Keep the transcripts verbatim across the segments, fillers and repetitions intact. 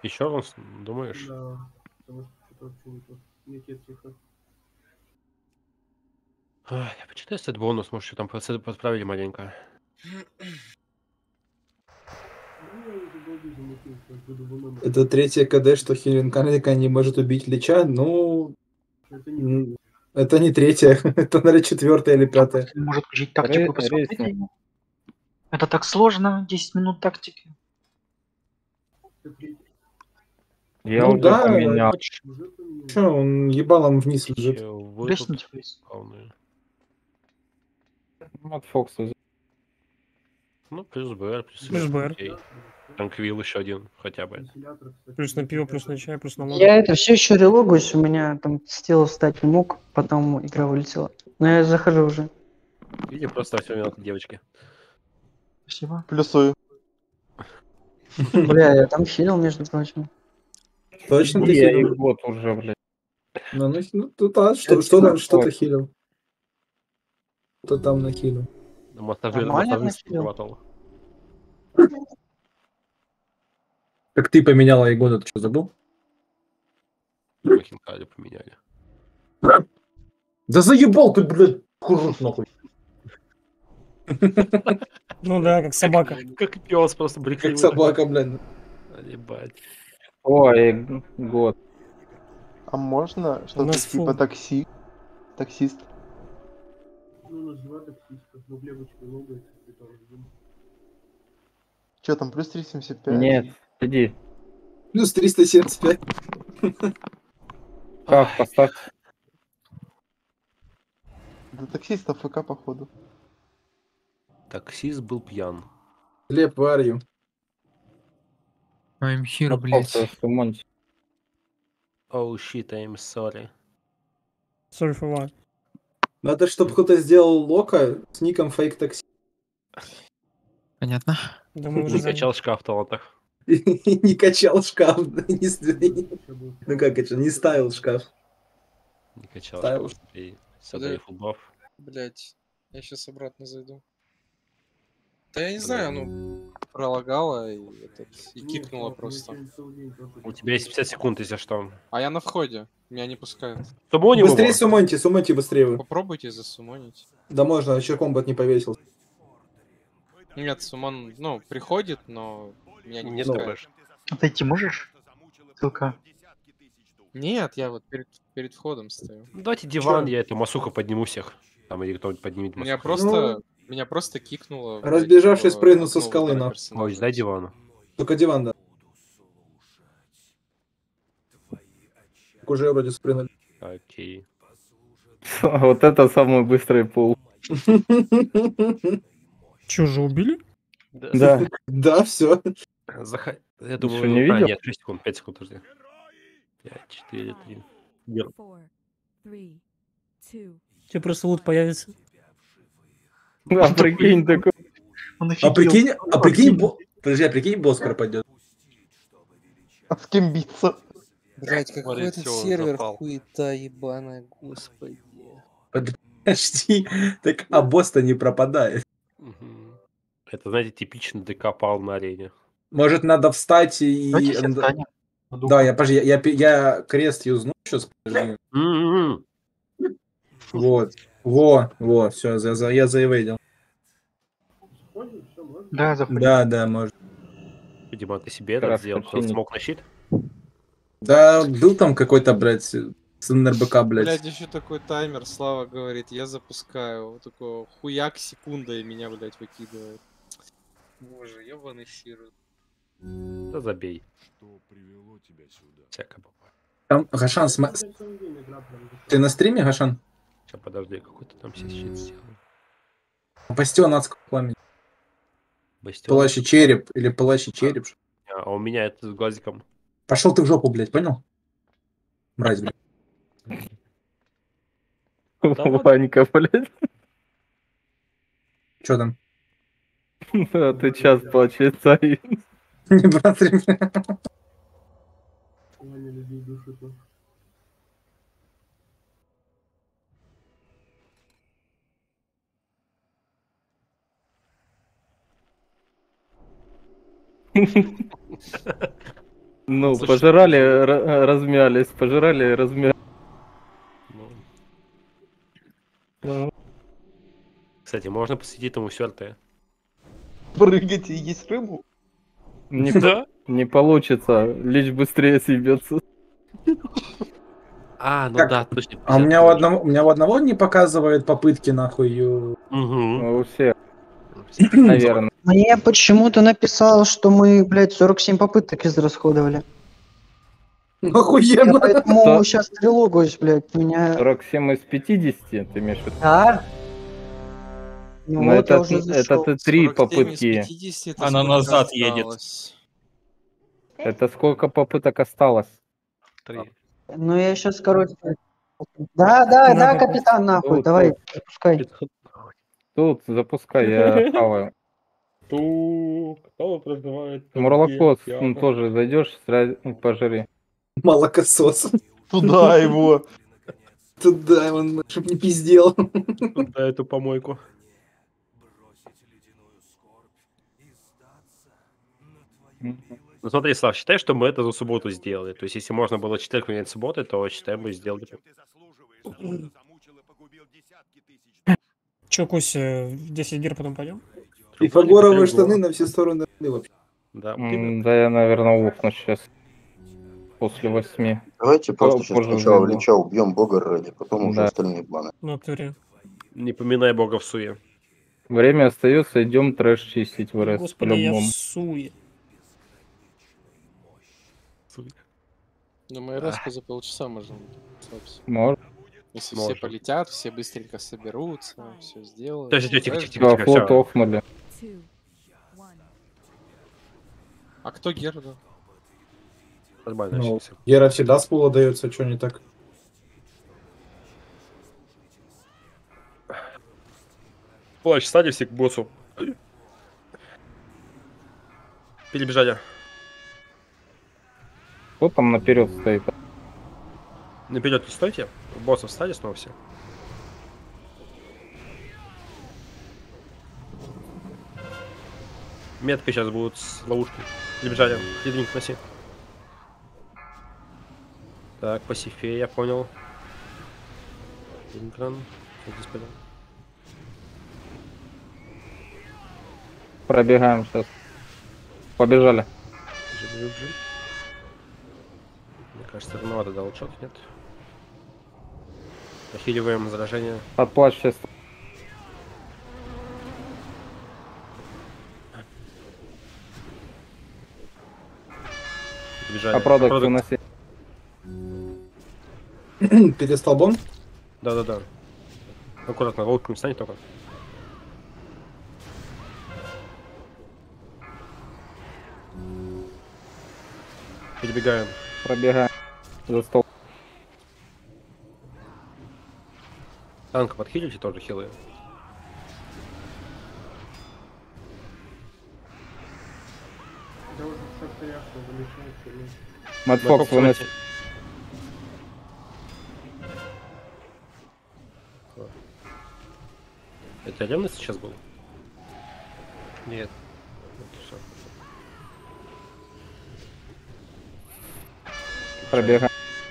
Еще раз, думаешь? Да, потому что что-то вообще не то. Не те тихо. Ай, я почитаю этот бонус, может, что там процессы подправили маленько. Это третья КД, что Хилин Карлика не может убить Лича. Ну, Это не это не третья. Это, наверное, четвертая или пятая. Он может включить тактику, Ре- посмотреть рейсинг. на него. Это так сложно, десять минут тактики. Я Ну уже да, поменял. уже поменял. Че, он ебалом вниз лежит. Чё, вы Резнуть, тут резнуть. главные. От Фокса. Ну, плюс БР, плюс Плюс Смерк, БР. окей. Танквилл еще один, хотя бы. Вентилятор, кстати, Плюс на пиво, плюс на чай, плюс на воду. Я это все еще релогуюсь, у меня там с тела встать не мог, потом игра вылетела. Но я захожу уже. Или просто все минуты девочки. Спасибо. Плюсую. Бля, я там хилил, между прочим. Точно ты Я и хилил? год уже, блядь. Ну, ну, ну, тут, а, что, что, там, что ты хилил? Кто там нахилил? Массажир, Нормально массажист нахилил. хватало. Как ты поменяла Егода, ты что, забыл? Мы хинкали поменяли. Да заебал ты, блядь, куржут нахуй. Ну да, как собака. Как пес просто брехливый. Как собака, блядь. Ебать. Ой, год. А можно что-то нас типа фул. такси? Таксист? Ну, назва таксиста. Ну, в левочку логается, ты там один. Че там, плюс триста семьдесят пять? Нет, иди. Плюс триста семьдесят пять. Как, поставь. Да таксиста ФК, походу. Таксист был пьян. Глеб, варью. I'm here, От блядь. Фокса сумоньте. Oh shit, I'm sorry. Sorry for what? Надо, чтобы кто-то сделал лока с ником фейк такси. Понятно. Да мы уже Не заняли. качал шкаф в туалетах. И не качал шкаф. Не с- Ну как это? Не ставил шкаф. Не качал Ставил. шкаф. И сюда и футбов. Блять, я сейчас обратно зайду. Да я не знаю, ну, пролагала и, этот, и кикнула просто. У тебя есть пятьдесят секунд, если что. А я на входе, меня не пускают. Сумони Быстрее его. сумоньте, сумоньте быстрее вы. Попробуйте засумонить. Да можно, еще комбат не повесил. Нет, сумон, ну, приходит, но меня не Нет, пускают. ТПш. Отойти можешь? Ссылка. Нет, я вот перед, перед входом стою. Ну, давайте диван, Чё? я эту масуку подниму всех. Там или кто-нибудь поднимет Меня масуку. просто, меня просто кикнуло. блядь, Разбежавшись, в прыгнул со окно скалы, удара нахуй. персонажа. Ой, дай диван. Только диван, да. Так уже вроде спрыгнули. Окей. Вот это самый быстрый пул. Че, уже убили? Да. Да, все. Заха... Я Ты думаю, что, не а, видел? нет, шесть секунд, пять секунд, подожди. пять, четыре, три. Гер- Тебе просто лут появится. А прикинь, такой. Он А офигел. прикинь, а прикинь, бо... Подожди, а прикинь, босс пропадет. А с кем биться? Блять, какой Смотри, этот всё, сервер запал. хуета ебаная, господи. Подожди, так а босс-то не пропадает. Мгм. Это, знаете, типичный ДК пал на арене. Может, надо встать и... Давайте все встанем. На духу. Да, я, подожди, я, я, пи- я крест юзну сейчас, подожди. М-м-м. Вот, во, во, все, я, за- я заевейдил. Да, заходи. Да, да, может. Дима, ты себе это Раз сделал? починить. Смог на щит? Да, был там какой-то, блядь, с эн эр бэ ка, блядь. Блять, еще такой таймер, Слава говорит, я запускаю. Вот такой хуяк секунда и меня, блять, выкидывает. Боже, ебаный сирот. Да забей. Всякое бывает. Там, Гашан, сма- ты на стриме, Гашан? Сейчас, подожди, какой-то там все щит сделал. Бастион адского пламени. Бастион. Пылающий череп или пылающий череп. А у меня это с глазиком. Пошел ты в жопу, блядь, понял? Мразь, блядь. Ванька, блядь. Че там? А ты час получается. Не брат, ребят. Ну, Слушай, пожирали, ра- размялись, пожирали, размялись. Ну, Ну, кстати, можно посвятить ему все РТ. Прыгать и есть рыбу? Не, Да? не получится, лишь быстрее съебется. А, ну Как? да, точно. А у меня у одного, у меня у одного не показывает попытки нахуй. ю- Угу. У всех, наверное. Мне почему-то написал, что мы, блядь, сорок семь попыток израсходовали. Я Охуенно. поэтому Да. сейчас трилогуюсь, блядь, меня... сорок семь из пятидесяти, ты имеешь в виду? Да? Ну Но вот я это, уже это зашел. ты три сорок семь из попытки. пятидесяти, это Она сколько назад едет. осталось? Это сколько попыток осталось? Три. Ну я сейчас, короче... Да, да, На, да, попытки. капитан, нахуй, Тут, давай, тут. запускай. Тут запускай, я хаваю. Ту, кто проживает? Мурлокос, ну тоже зайдешь, сразу пожри. Молокосос. Туда его. Туда его, чтоб не пиздел. Да, эту помойку. Ну смотри, Слав, считай, что мы это за субботу сделали. То есть, если можно было четверг принять субботы, то считай, мы сделали. Че, Куся, в десять гир потом пойдем? Пифагоровые штаны на все стороны вообще. Да, вот М, именно. Да я, наверное, ухну сейчас. После восьми. Давайте просто По- сейчас позже сначала зайду. Лича убьем бога ради, потом уже Да. остальные планы. В натуре. Не поминай бога в суе. Время остается, идем трэш чистить в РС Господи, я в по-любому. суе. Ну, мы резко за полчаса можем. расслабься. Может. Если Можем. все полетят, все быстренько соберутся, все сделают. Подожди, тихо, Знаешь, тихо, тихо. Да, флот всё. охнули. А кто Герда? Нормально, Ну, сейчас. Гера всегда с пула дается, что не так? Плащ, стали все к боссу. Перебежали. Кто там наперед стоит? Наперед не стойте. Боссов встали снова все. Метки сейчас будут с ловушкой. Перебежали. Единик носи. Так, по сифе я понял. Инкран. Здесь пойдем. Пробегаем сейчас. Побежали. Бежим, бежим, бежим. Мне кажется, рановато дал шот, нет? Нахиливаем заражение. Под плащ сейчас. Бежали. А продукт выноси. Перед столбом? Да-да-да. Аккуратно, волком станет только. Перебегаем. Пробегаем. За стол. Танка подхилите тоже хилы. Да уже все ясно, замечается. Мэтфокс выноси. Это ревность сейчас был? Нет. Вот всё. Пробегаем.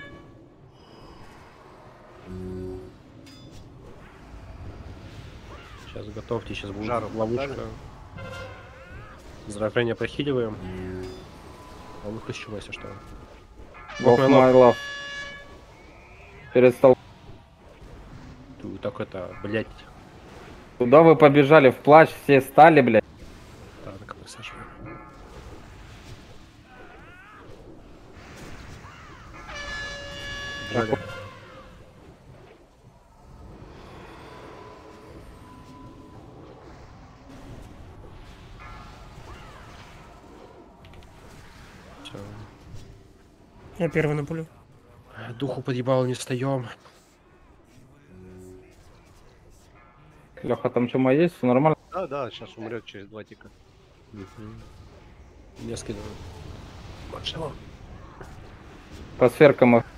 Сейчас готовьте, сейчас будет ловушка. Заражение прохиливаем. А ну еще, если что. Off my my love. Перед стол. Ты так это, блять, Куда вы побежали? В плащ все стали, блядь. танк высаживаем. Бежали. Всё. Я первый на пулю. Духу подъебал, не встаем. Леха, там чума есть? Все нормально? Да, да, сейчас умрет через два тика. Не скидываю. Маршалом. По сферкам их.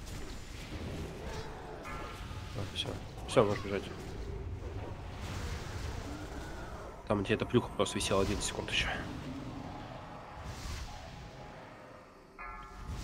Все. Все, можешь бежать. Там где эта плюха просто висела одиннадцать секунд еще.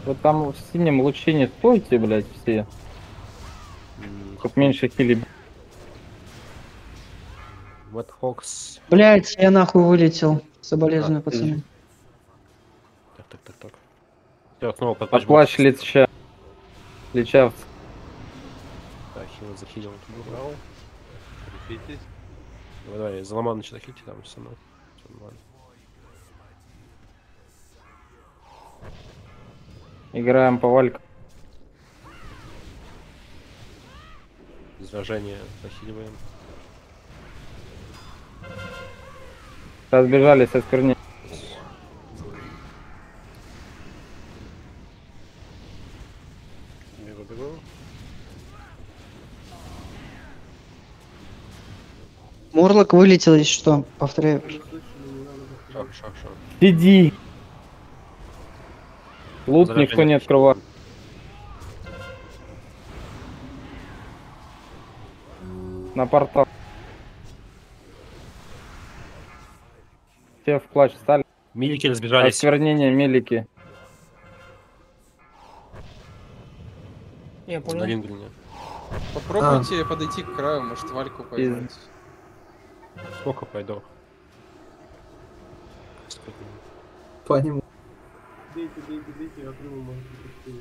Вы там в синем лучине стойте, блядь, все. Чтоб меньше хили. Вот Хокс. Блять, я нахуй вылетел. Соболезную, А, пацаны. Так, так, так, так. Все, снова под А плащ лича. Личавцы. Так, хил захилил. Браво. Крепитесь. Давай, давай, заломан начинай хилить там со мной. Всё нормально. Играем по вальку. Изражение захиливаем. Разбежались от корней. Бегу, бегу. Морлок вылетел, если что. Повторяю. Шаг, шаг, шаг. Сиди. Лут Заражение никто не открывает. На портал. Все в плащ стали. Милики разбежались. Осквернение, милики. Я На понял. Лингрене. Попробуйте подойти к краю, может вальку поймать. Сколько пойду? По нему. Дейте, дейте, дейте, отрыву может быть.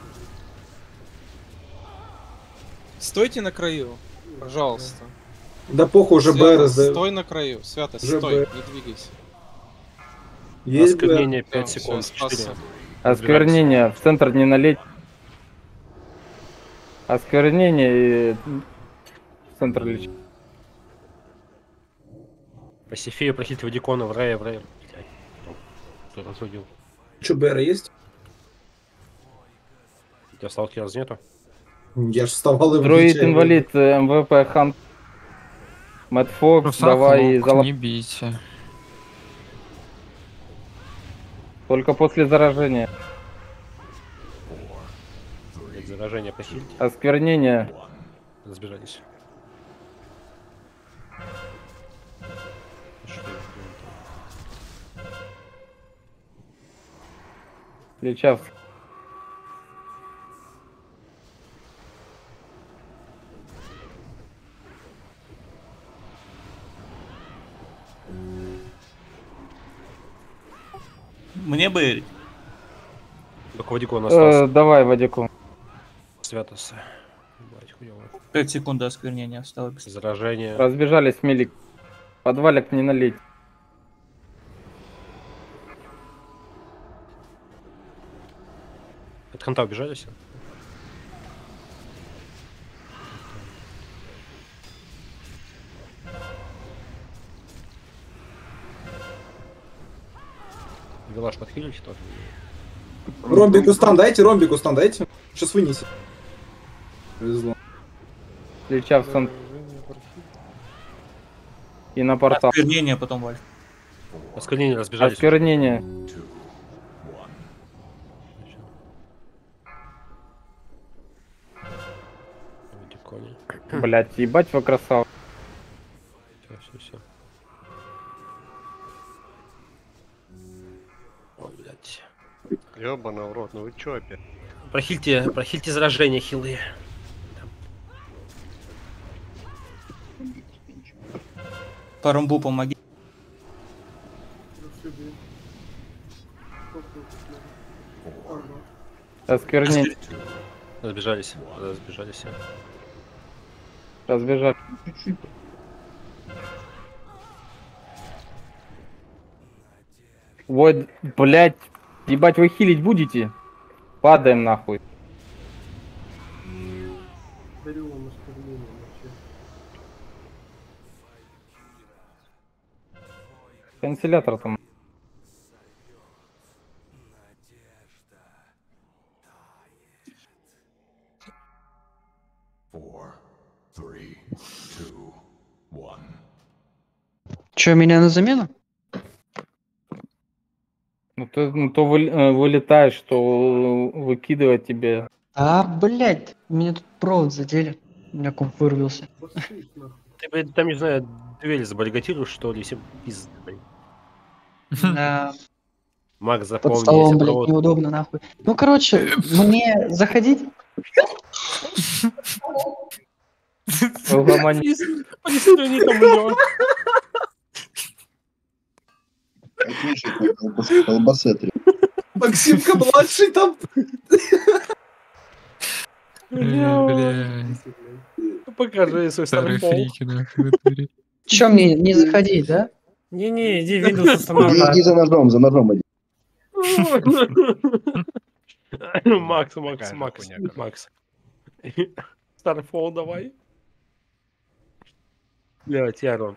Стойте на краю, пожалуйста. Да похуй, уже Свято, БР сдаю. стой на краю, Свято, Уже стой, Б. не двигайся. Есть БР. Осквернение пять Да, секунд. всё, спасся. четыре. Осквернение. В центр не налить. Осквернение и в центр лечить. Пасифею просить Вадикона в рае, в рае. Блядь. Кто разрудил? Че, БР есть? У тебя сталкеров нету? Я ж вставал и Друид выключал. инвалид, МВП Хан. Мэтт Фокс, давай залап. Не бейте. Только после заражения. Блядь, заражение похилить. Осквернение. Разбежались. Что это? Лечавцы. Мне бы Только Вадикон Э, остался. давай, Вадику. Святоса. Блядь, хуёво. пять секунд до осквернения осталось. Заражение. Разбежались, милик. Подвалик не налить. От ханта убежались? Вилаш подхилить тоже. Ромбику стан дайте, ромбику стан дайте. Сейчас вынеси. Повезло. Лечав в центр. И на портал. Осквернение, потом вальк. Осквернение разбежались. Осквернение. Вадиконе. Блять, ебать вы красава. Все, все, все. Ой, блядь. Ёбана в рот, ну вы чё опять? Прохильте, прохильте заражение, хилы. По ромбу помоги. Осквернение. Разбежались, разбежались. Разбежать. Вот, блять, ебать вы хилить будете? Падаем нахуй. Дарю вам осквернение вообще. Вентилятор там. Че, меня на замену? Ну ты ну, то вы, э, вылетаешь, то выкидывать тебе. А, блядь, меня тут провод задели. У меня комп вырвался. Басуешь нахуй. Ты, блядь, там, не знаю, дуэль забаррикадируешь, что ли, все пизды, блядь. Да. Макс, Под запомни, столом, если блядь, провод... неудобно, нахуй. Ну, короче, мне заходить? Понесли понесли они там её. Колбасы три. Максимка младший там. Блядь. Покажи свой старпол. Чё мне не заходить, да? Не-не, иди Windows Иди, устанавливай. иди за ножом, за ножом иди. Макс, Макс, Такая же Макс, хуйня, короче. Макс. Старфол давай. Блядь, Ярон.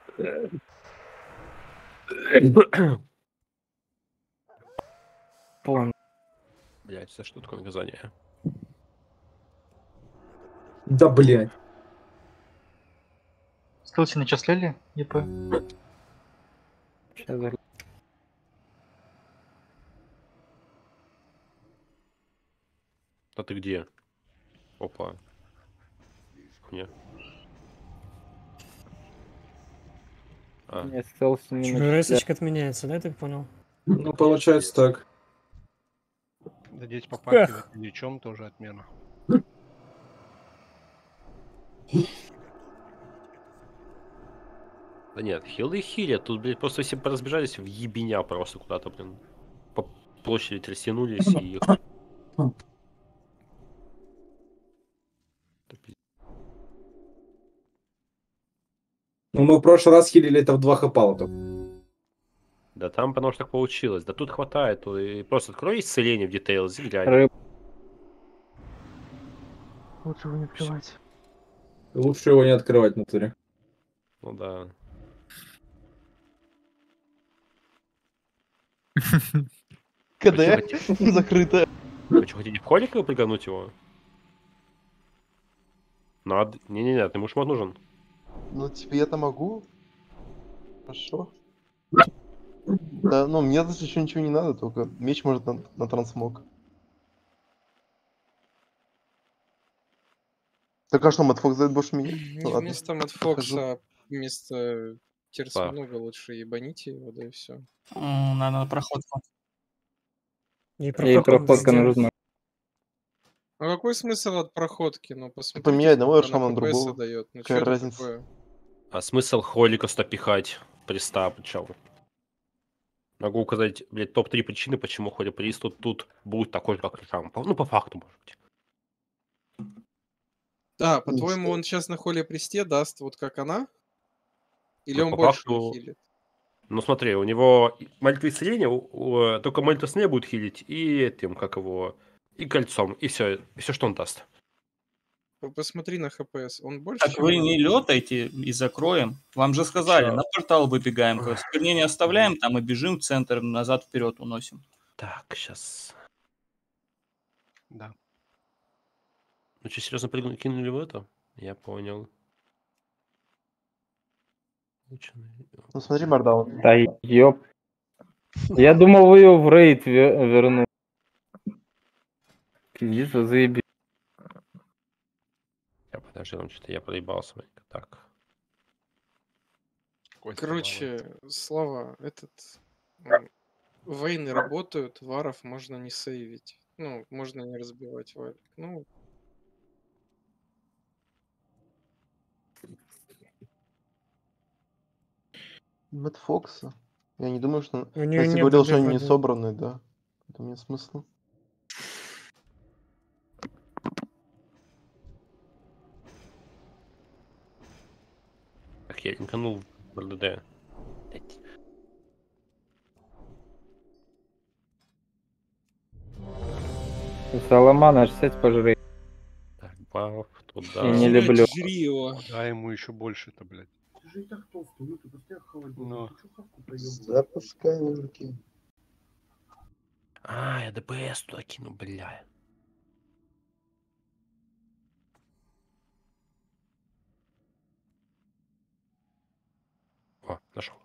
Понял. Блядь, за что такое наказание? Да, блядь. Ссылки начислили? ЕП. Сейчас за- А ты где? Опа. Хуйня. А, Не, селси не Чё, начисляют. РСочка отменяется, да, я так понял? Ну, получается так. Надеюсь, попахивает ничем тоже отмена. да нет, хилы и хилят. Тут, блядь, просто все поразбежались в ебеня просто куда-то, блин. По площади растянулись и... Ну, мы в прошлый раз хилили это в два хапала. Да там потому что так получилось. Да тут хватает. то И просто открой исцеление в Details и глянь. Рыб. Лучше его не открывать. Лучше его не открывать в натуре. Ну да. КД закрытая. Вы что, хотите в холик прыгануть его? Надо. Не-не-не, ты муж нужен. Ну, тебе это могу. Хорошо. Да, ну, мне даже еще ничего не надо, только меч может на, на трансмог. Так а что, Мэтфокс дает больше меня? Не Ну, ладно. вместо Мэтфокса, вместо Терсмонога лучше ебаните его, да и все. М, Надо на проходку. И Ей проходку проходка сделать. нужна. А какой смысл от проходки? Ну, посмотрите, Поменяй одного сколько она Эршама на ХПСа другого. дает. Ну, Какая что это разница? такое? А смысл холика пихать приста, причем? Могу указать, блядь, топ три причины, почему Холи Прист тут, тут будет такой, как Рам. Ну, по факту, может быть. А, по-твоему, что? он сейчас на холе престе даст вот как она? Или Ну, он по больше факту- не хилит? Ну, смотри, у него молитва исцеления, у- у- только молитва исцеления будет хилить, и этим, как его, и кольцом, и все, все, что он даст. П- Посмотри на ХПС. Он больше, Так чем вы она? не летайте и закроем. Вам же сказали, Чё? на портал выбегаем. Осквернение оставляем там и бежим в центр, назад вперед уносим. Так, сейчас. Да. Ну что, серьезно прыгнули, кинули в это? Я понял. Ученый. Ну, смотри, Мардаун. Да ёп. Я думал, вы ее в рейд ве- вернули. Пиздец, вы заебись. Я подожди, там что-то я проебался. маленько. Так. Костя, Короче, Слава, этот... м, Вейны работают, варов можно не сейвить. Ну, можно не разбивать варик. Ну, Мэтфокса. Я не думаю, что... У неё Настя нет говорил, что ДД они не воды. собраны, да. Это нет смысла. Так, я линканул в РДД. Соломана шестьдесят пожри. Так, баф, туда. И не блядь, люблю. жри его. Дай ему еще больше-то, блядь. Ты же и так толстый, ну ты постоянно холодный. Ну. Ты чё хавку поёбываешь? Запускай, мужики. А, я ДПС туда кину, бля. О, нашел.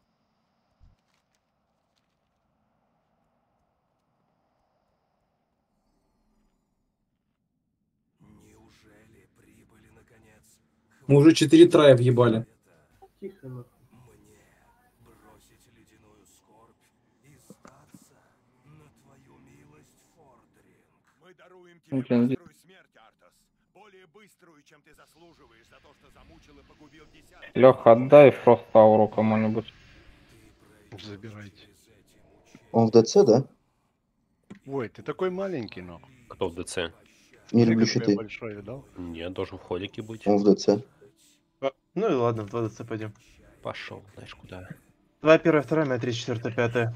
Мы уже четыре трая въебали. Тихо, нахуй. Блин, Леха, отдай просто ауру кому-нибудь. Забирайте. Он в ДЦ, да? Ой, ты такой маленький, но. Кто в ДЦ? Не Ты люблю какой щиты. большой, видал? Нет, должен в холике быть. Он в ДЦ. А, ну и ладно, в два ДЦ пойдем. Пошел, знаешь куда. Твоя первая, вторая, моя третья, четвертая, пятая.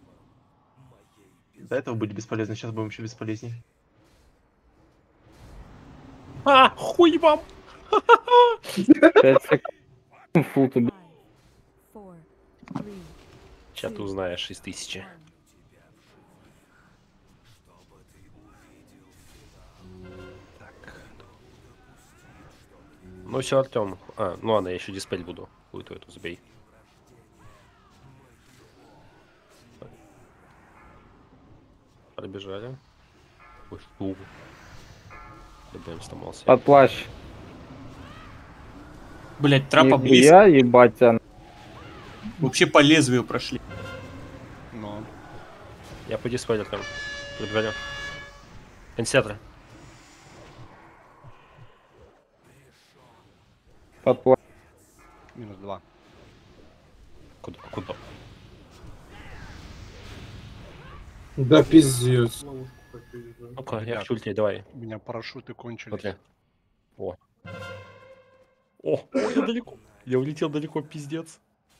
До этого были бесполезны, сейчас будем еще бесполезней. А, хуй вам! пять секунд. Фу, ты, блин. Сейчас ты узнаешь из тысячи. Так. Ну все, Артем. А, ну ладно, я еще диспель буду. Будет эту забей. Пробежали. Ой, что? ДБМ сломался. Под плащ. Блять, трапа близко. Я ебать тебя. Вообще по лезвию прошли. Но. Я по диспелю там. Пробежали. Консерватор. Под плащ. Минус два. Куда? Куда? Да пиздец. Ловушку хочу юзать. Ну-ка, я Ребят, в чульте, давай. У меня парашюты кончились. Смотри. О. О, о, я далеко. Я улетел далеко, пиздец.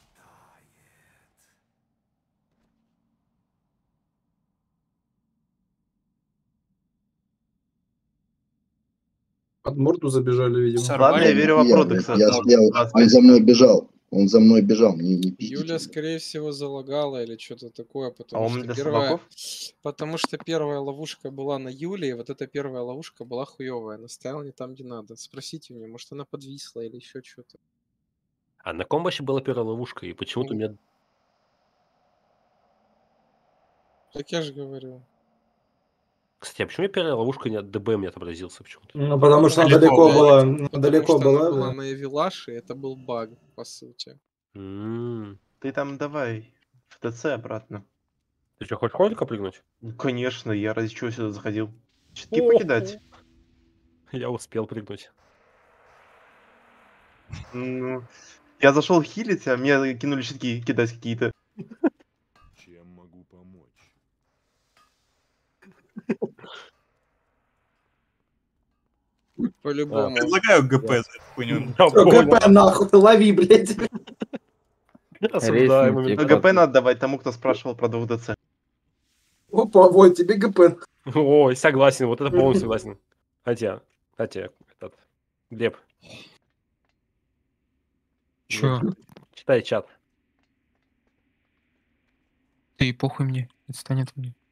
Под морду забежали, видимо. Сорвали. Ладно, я верю в Я, Апродекса. я, я, он за мной бежал. Он за мной бежал. Не, не пиздите. Юля, скорее всего, залагала или что-то такое, потому А он что для первая, слабаков? потому что первая ловушка была на Юле, и вот эта первая ловушка была хуевая, она стояла не там, где надо. Спросите у нее, может она подвисла или еще что-то. А на ком вообще была первая ловушка? И почему-то у меня... Так я же говорю. Кстати, а почему я первая ловушка не от ДБМ не отобразился почему-то? Ну, потому что она Далеко, далеко блядь. была. Потому Далеко что была, она была да. на Эвилаше, это был баг, по сути. М. Ты там давай в ТЦ обратно. Ты что, хочешь холика прыгнуть? Ну, конечно, я ради чего сюда заходил. Щитки О, покидать. Я успел прыгнуть. Ну, я зашел хилить, а мне кинули щитки кидать какие-то. Чем могу помочь? По-любому. Предлагаю ГП за эту хуйню. Я Всё, понял. ГП нахуй, лови, блядь. Осуждаю Резники. Ну, моментально. ГП надо давать тому, кто спрашивал про двух ДЦ. Опа, вот тебе ГП. Ой, согласен, вот это полностью согласен. Хотя, хотя, этот, Глеб. Чё? Глеб, читай чат. Ты похуй мне, отстань от меня.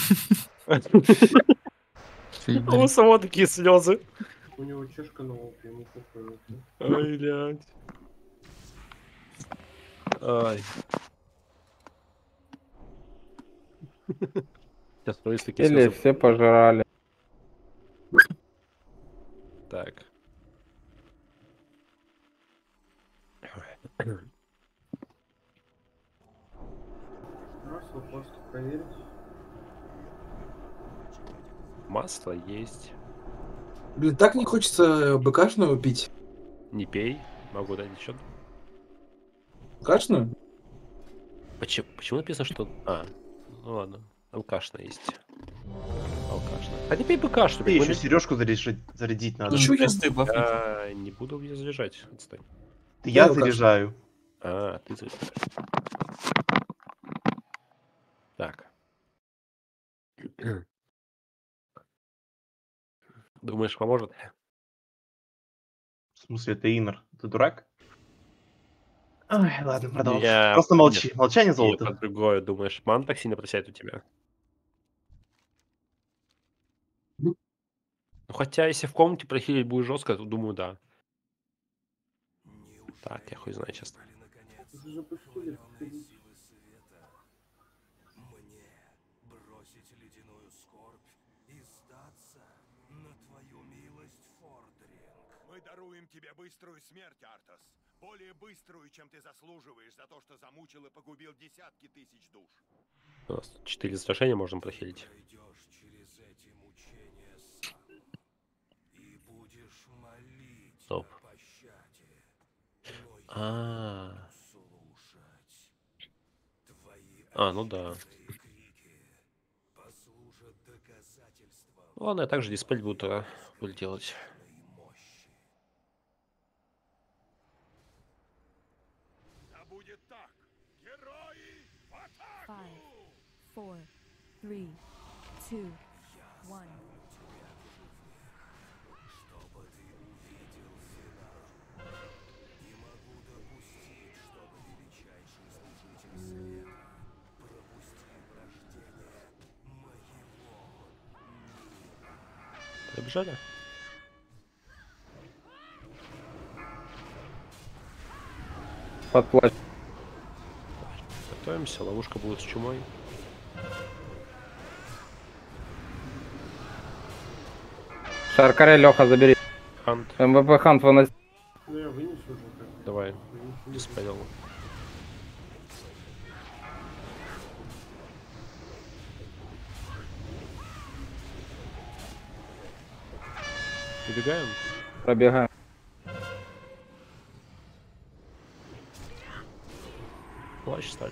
У самого такие слезы. У него чешка на волке, ему похуй. Ой, блядь. Ай. Сейчас происходит такие Или слезы. все пожрали. Так. Масло просто проверить. Масло есть. Блин, так не хочется БКшную пить. Не пей. Могу дать еще. БКшную? Почему, почему написано, что... А, ну ладно. Алкашная есть. Алкашная. А не пей БКшную. Ты прикольно. еще сережку заряжать, зарядить надо. Чё я- Квесты бафнуть. Я не буду ее заряжать. Отстань. Ты я Да, как- заряжаю. А, ты заряжаешь. Так. Думаешь, поможет? В смысле, это Иннер. Ты дурак? Ой, ладно, продолжим. Я- Просто молчи. Нет. Молчание Или золото. под другое, думаешь, ман так сильно просядет у тебя? Ну, хотя, если в комнате прохилить будет жестко, то думаю, да. Так, я хуй знаю, честно. Уже запустили. Мы даруем тебе быструю смерть, Артас. Более быструю, чем ты заслуживаешь за то, что замучил и погубил десятки тысяч душ. У нас четыре сражения можем прохилить. Стоп. А, а, ну да. Ладно, я также диспель буду, а, буду делать. Five, four, three, two, one. Побежали? Под плащ. Готовимся, ловушка будет с чумой. Шаркаре, Леха, забери. Хант. МВП Хант выноси. Ну я вынесу уже как. Давай, диспелил. Убегаем? Пробегаем. Плащ стали.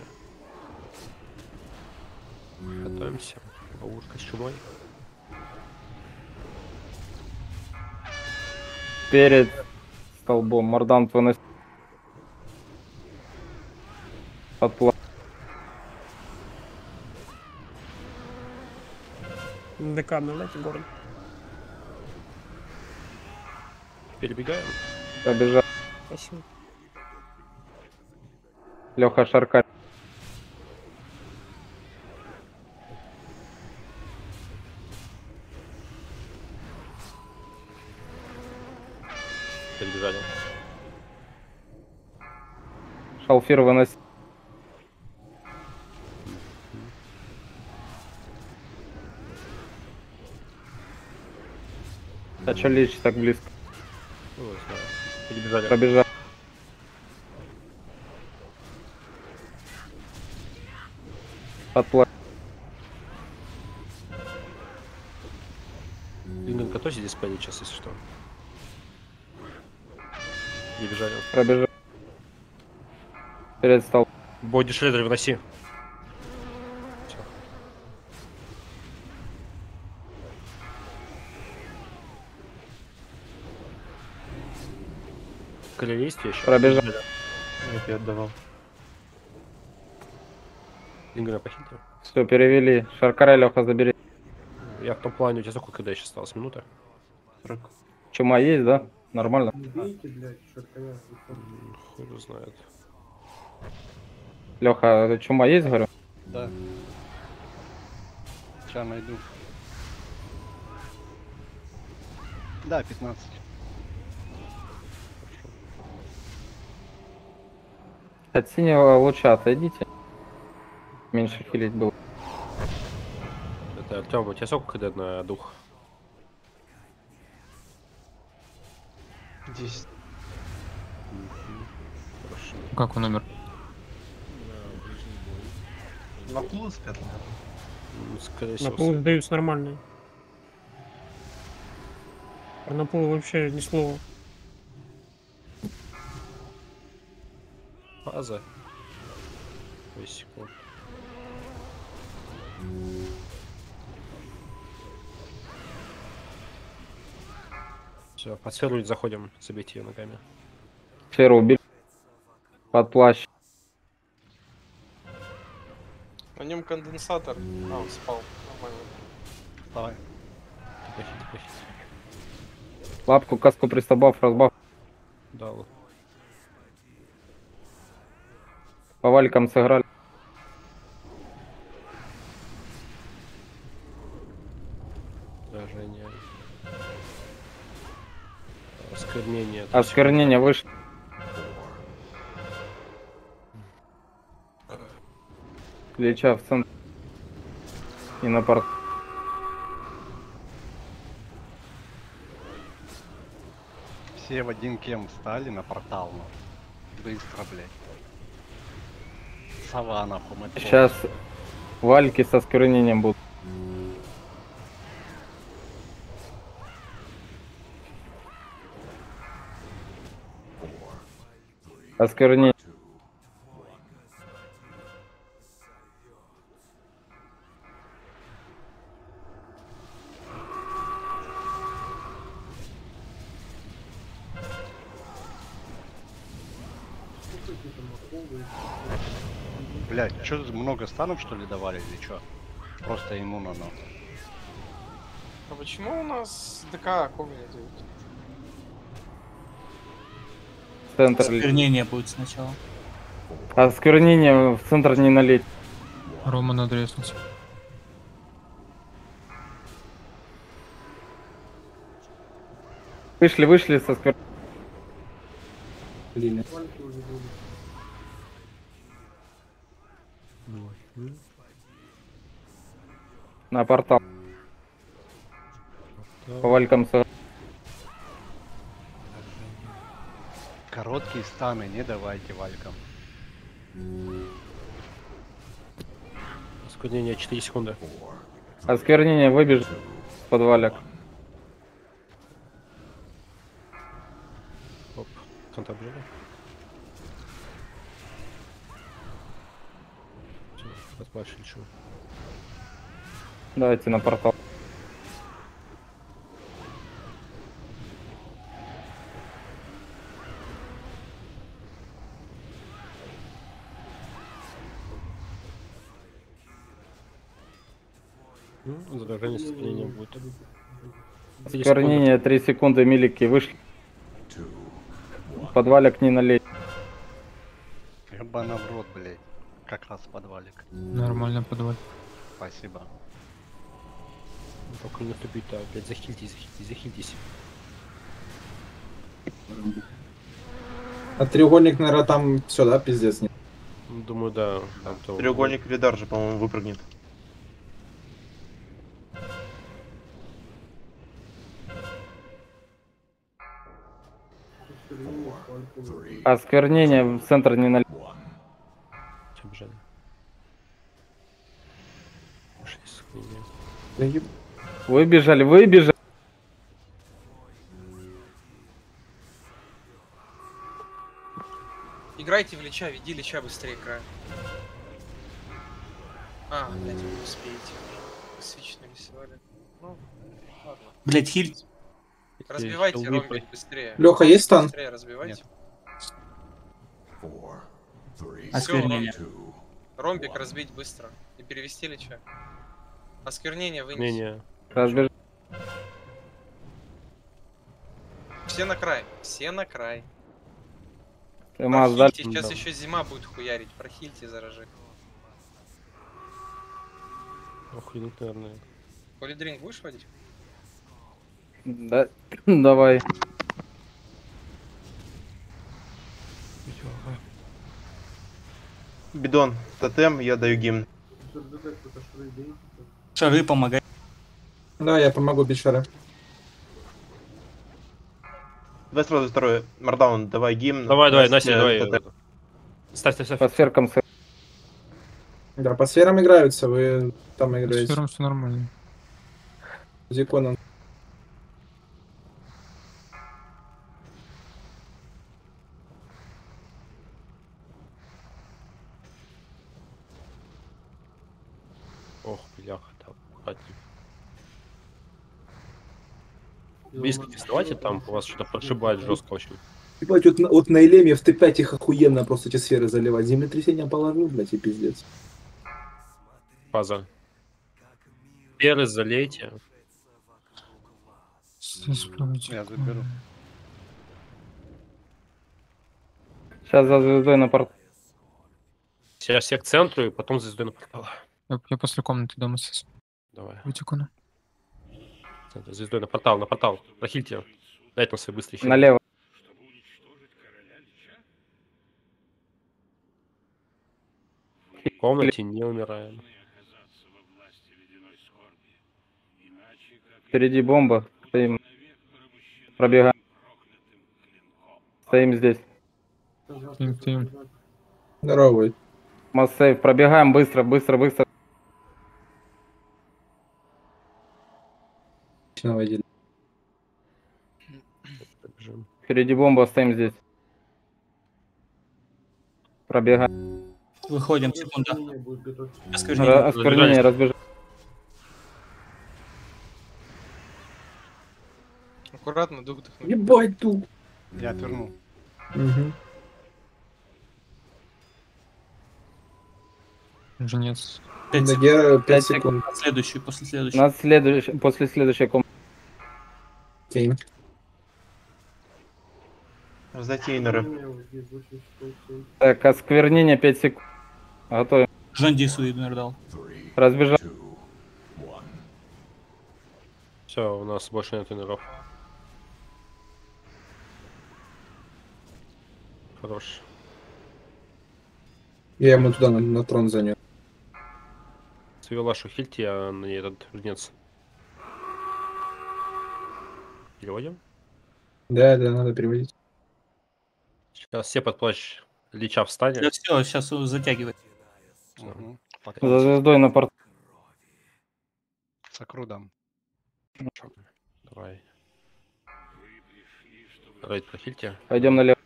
Готовимся. Ловушка с чумой. Перед столбом. Мордант выноси. Под плащ. ДК обновляйте город. Перебегаем. Пробежал. Спасибо. Леха, Шаркарь. Перебежали. Шалфир выноси. А чё лечь так близко? Ну, знаю. Перебежали. Пробежал. Под плащ. Линган, готовься диспелить сейчас, если что. Перебежали. Пробежал. Перед стол. Боди шредер выноси. Всё. Коля есть еще? Пробежал. Нет, я отдавал. Лингана похитил. Все, перевели. Шаркаре, Леха, забери. Я в том плане, у тебя сколько когда еще осталось? Минута? Чума есть, да? Нормально. Не бейте, блядь, шаркая. Хуй его знает. Леха, чума есть, говорю? Да. Сейчас найду. Да, пятнадцать. От синего луча отойдите. Меньше хилить было. Это Артем, у тебя сколько когда на дух? десять. Хорошо. Как он умер? На плюс спят, Ну, скорее На всего. пол сдаются нормальные. А на пол вообще ни слова. Фаза. Ой, секунд. Все, под сферу заходим, забейте ее ногами. Сферу убили. Под плащ. На нем конденсатор. А, он спал. Нормально. Давай. Похить, похить. Лапку, каску, пристабав, разбав. Дал. По валикам сыграли. Поражение. Осквернение. Осквернение вышло. Леча в центр. И на порт. Все в один кем встали на портал. Ну. Быстро, блядь. Сова, нахуй, мы Сейчас вальки со осквернением будут. Осквернение. Блять, что тут много станов что ли давали или что? Просто иммуна, но. А почему у нас ДК Когни дают? Центр. Осквернение будет сначала. Осквернение в центр не налить. Рома надо резнуть. Вышли, вышли со сквер... Блин. На портал. По валькам с... Короткие станы не давайте валькам. Осквернение четыре секунды. Осквернение выбежит с подвалек. Оп, контакт жили. Подпальше лечу. Давайте на портал. Ну, заражение с осквернением будет. Осквернение три секунды, милики вышли. Подвалик не налить. Ебана в рот, блять. Как раз подвалик. Нормально подваль. Спасибо. Ну, только не тупить, да, блядь, захильтесь, захильтесь, захильтесь. А треугольник, наверное, там все, да, пиздец нет. Думаю, да. Там то... Треугольник Видар же, по-моему, выпрыгнет. Осквернение в центр не налить. Чем бежали? Выбежали, выбежали. Играйте в Лича, веди Лича быстрее играю. А, блядь, вы не успеете. Свич нарисовали. Ну, ладно. Блять, хиль. Разбивайте Если ромбик выпрыг- быстрее. Лёха, есть стан? Быстрее разбивайте. Всё, Осквернение. ромбик. Ромбик разбить быстро. И перевести Лича. Осквернение вынести. Не-не. Разбеж... Все на край. Все на край. Эма, Прохильте, сдали. сейчас Да. еще зима будет хуярить. Прохильте, заражи. Охренеть, наверное. Полидринг будешь водить? Да, давай. Бидон, тотем, я даю гимн. Шары помогай. Да, я помогу бить шары. Давай сразу второе. Мардаун, давай гимн. Давай, давай, Настя, Настя, давай. тотем. Ставь, ставь, ставь. По сферкам с... Да, по сферам играются, вы там С играете. фером все нормально. Зиконом. Ох, бляха, там, аккуратней. Близко не вставайте, там у вас что-то подшибает жестко очень. Ебать, вот, на- вот на Элеме в Т пять их охуенно просто эти сферы заливать. Землетрясение положил, блядь, и пиздец. Фаза. Перы залейте. Я заберу. Сейчас за звездой на портал. Сейчас все к центру и потом звездой на портал. Я, я после комнаты дома сейчас. Давай. Вытеку на. Центр, звездой на портал, на портал. Прохильте. Дайте на свой быстрый щит. Налево. В комнате не умираем. Впереди бомба. Стоим. Пробегаем. Стоим здесь. Стоим, стоим. Здоровый. Массейв. Пробегаем быстро, быстро, быстро. Водили. Бежим. Впереди бомба, стоим здесь. Пробегаем. Выходим, Уже секунда. осквернение будет, готовьтесь. Осквернение. Ра- Осквернение, разбежать. Аккуратно, дух вдохнуть. Ебать, тут. Я отвернул. Угу. Жнец. Пять секунд. Дагера пять Пять секунд. Следующий, после У следующего. нас следующий, после следующей комнаты. Тень. Затейнеры. Осквернение вот здесь, восемь секунд, семь. Так, осквернение пять секунд. Готовим. Жандису Игнор дал. Разбежать. Все, у нас больше нет тренеров. Хорош. Я ему туда на, на трон занес. Свелашу хильте, а на ней этот жнец. Переводим? Да, да, надо переводить. Сейчас все под плащ Лича встанет. Да все, сейчас затягивает. Угу. За звездой на порт. Сокрудом. Давай. Рейд по хильте. Пойдем налево.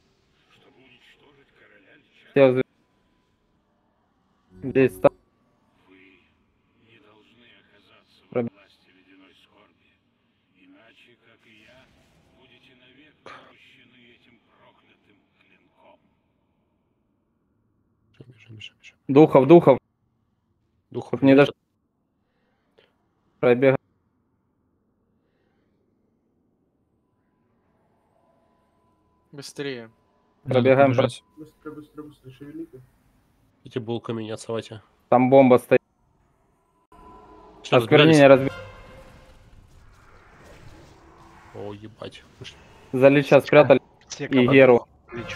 Все в звезд- Здесь ста- Пробег. Бежим, бежим, бежим. Духов, духов. Духов Не даже. Пробег. Быстрее. Пробегаем. Бежать. Быстро, быстро, быстро, шевелите. Эти булками не отсылайте. Там бомба стоит. Чё, Осквернение разбирались? разбить. О, ебать. За Лича спрятали. Все И Геру. Лечу.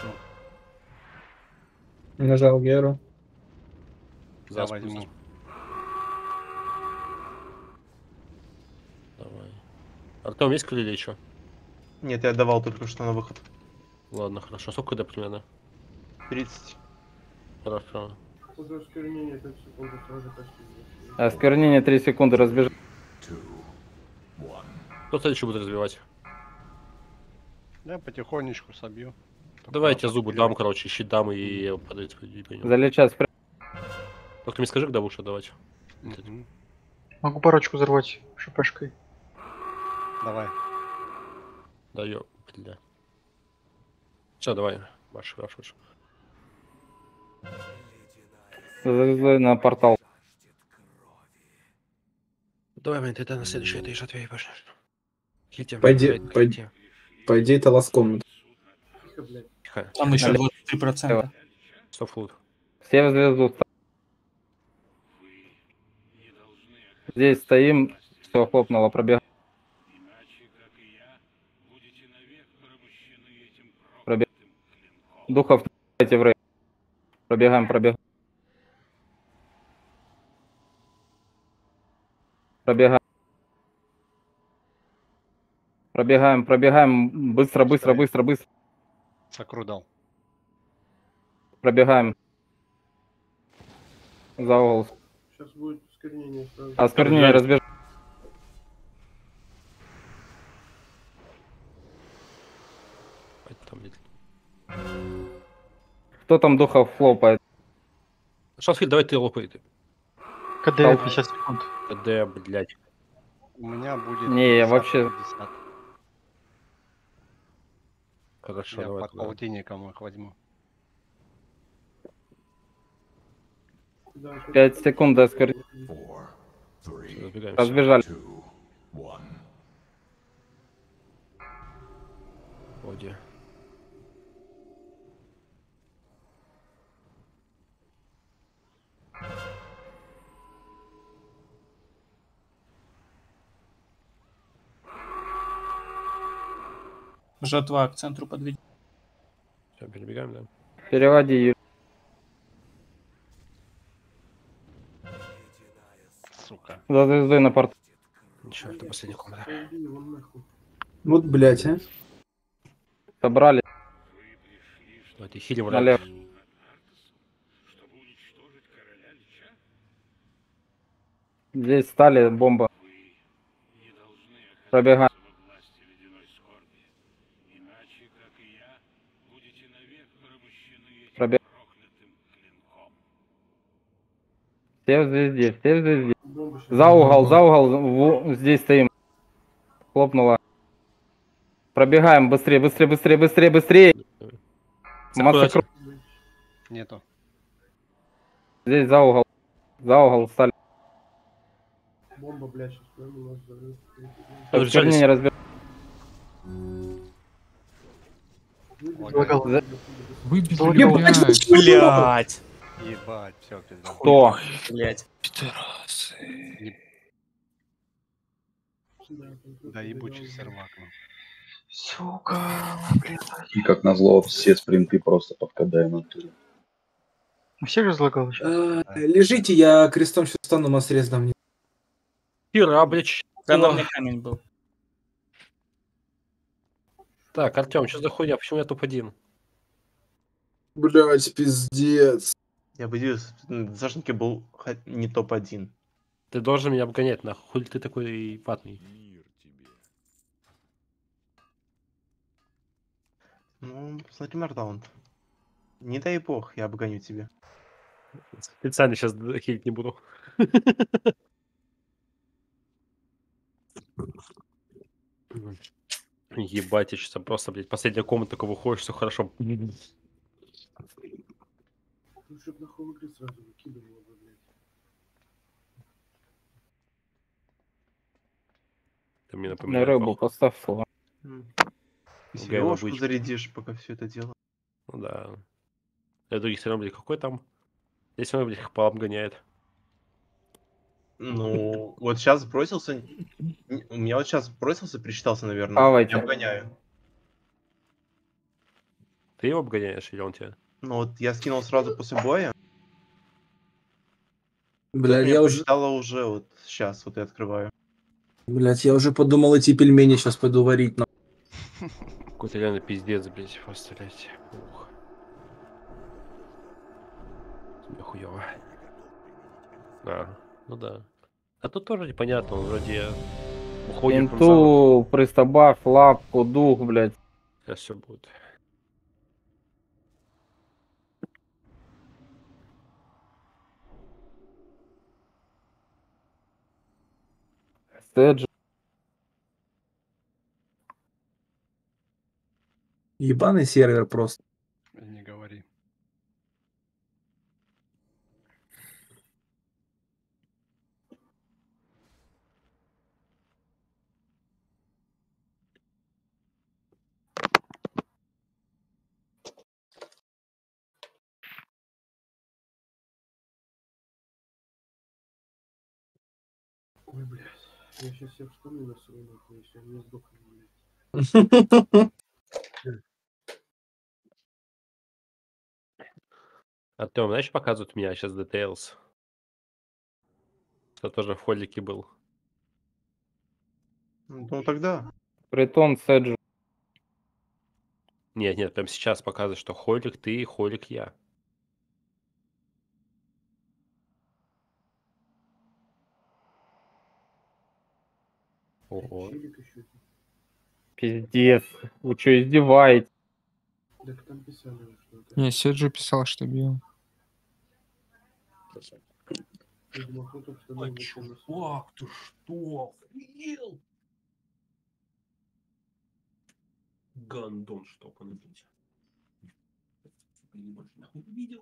Нажал Геру. Я Заспу, возьму. заспу. Давай. Артем, есть крылья еще? Нет, я давал только что на выход. Ладно, хорошо. Сколько до примерно? тридцать. Хорошо. Уже осквернение пять секунд, сразу почти. Осквернение три секунды разбежать. Кто следующий будет развивать? Я потихонечку собью. Давайте зубы вперед. дам, короче, щит дам и подать. За Лича спрятали. Только мне скажи, когда будешь отдавать. Мгм. Могу парочку взорвать шипешкой. Давай. Да ё, бля. Все, давай. Ваш, ваш, ваш. За звездой на портал. Давай, Вань, ты на следующий, ты же ответь, пошли. Хильте. Пойди, Рейд, пойди. хильте. По идее, это лаз комнат. Тихо, блядь. Тихо. Там еще двадцать три процента. Стоп флут. Все в звезду. Здесь стоим. Все хлопнуло, пробег. Пробег. Духов в рейд. Пробегаем, пробегаем. Пробегаем. Пробегаем, пробегаем. Быстро, быстро, быстро, быстро. Сокрудал. Пробегаем. За угол. Сейчас будет осквернение сразу. Осквернение разбеж. Там нет. Кто там духов хлопает? Шасфиль, давай ты лопай. ты. КД пятьдесят секунд. КД, блядь. У меня будет... Не, я пятьдесят, вообще- пятьдесят. Хорошо, Я давай под туда. полтинником их возьму. Да, опять- Пять секунд до осквернения. Всё, разбегаемся. Разбежали. Оди. Жатва к центру подведем. Все, перебегаем, да? Переводи. Юрий. Сука. За звездой на портал. Ничего, это последняя комната. Пойди его нахуй. Вот, блядь, а. Собрали. Давайте хилим Налево. рейд. Здесь стали, бомба. Пробегаем. Пробег. Все в звезде, все в звезде. За угол, за угол, в- здесь стоим. Хлопнула. Пробегаем, быстрее, быстрее, быстрее, быстрее, быстрее. Массакру. Нету. Здесь за угол. За угол стали. Бомба, блядь, сейчас прямо у нас взорвёт. Осквернение разбер. Выбежали. Выбили, Ебать, блядь. Блять. Ебать, все, пизда. Кто? Блять. Пидорасы. Да ебучий сервак. ну. Сука, блядь. И как назло, все спринты просто под КД на туре. У всех разлагало сейчас? Э, Лежите, я крестом сейчас стану на срездом. Хера, блядь. Да на что? мне камень был. Так, Артем, что за хуйня? Почему я топ-один? Блять, пиздец. Я боюсь, Зашники был хо- не топ один. Ты должен меня обгонять, нахуй. Хули ты такой ватный? Ну, смотри, Мардаунд. Не дай бог, я обгоню тебя. Специально сейчас хилить не буду. Ебать, я сейчас просто, блядь, последняя комната, такого выходишь, все хорошо. Ну, чтоб нахуй в игры сразу выкидывало бы, блядь. Ты мне На напоминаешь. рыбу поставь флаг. И Гайла сережку бычка. зарядишь, пока все это дело. Ну да. Я других все равно, блядь, какой там? Здесь он, блядь, хпал обгоняет. Ну, вот сейчас бросился. н- У меня вот сейчас бросился, причитался, наверное. Давайте. Я обгоняю. Ты его обгоняешь или он тебя? Ну вот я скинул сразу после боя. Блядь, Меня я уже, прочитало уже вот сейчас, вот я открываю. блядь, я уже подумал эти пельмени сейчас пойду варить. На... Какой-то реально пиздец, блядь, просто, блядь. Ух. Тебе хуёво. А, ну да. А тут тоже непонятно, он вроде уходит там за ночь. Инту, пристабаф, лапку, дух, блядь. Сейчас все будет. Сэдж. Ебаный сервер просто. Не говори. Ой, блядь. Я сейчас всех штаны насру, нахуй, если они сдохли, блядь. Артем, знаешь, показывают меня сейчас Details. Это тоже в холлике был. Ну тогда. Притон Сэдж. Нет, нет, прям сейчас показывают, что холлик ты, холлик я. Ого. Челик еще. Пиздец. Вы что, издеваетесь? Так там писали, что это. Не, Седжу писал, что бил. Я думал, кто только что новый чел. Чувак, ты что? Охуел? Гандон штопанный, блядь. Не больше нахуй не видел.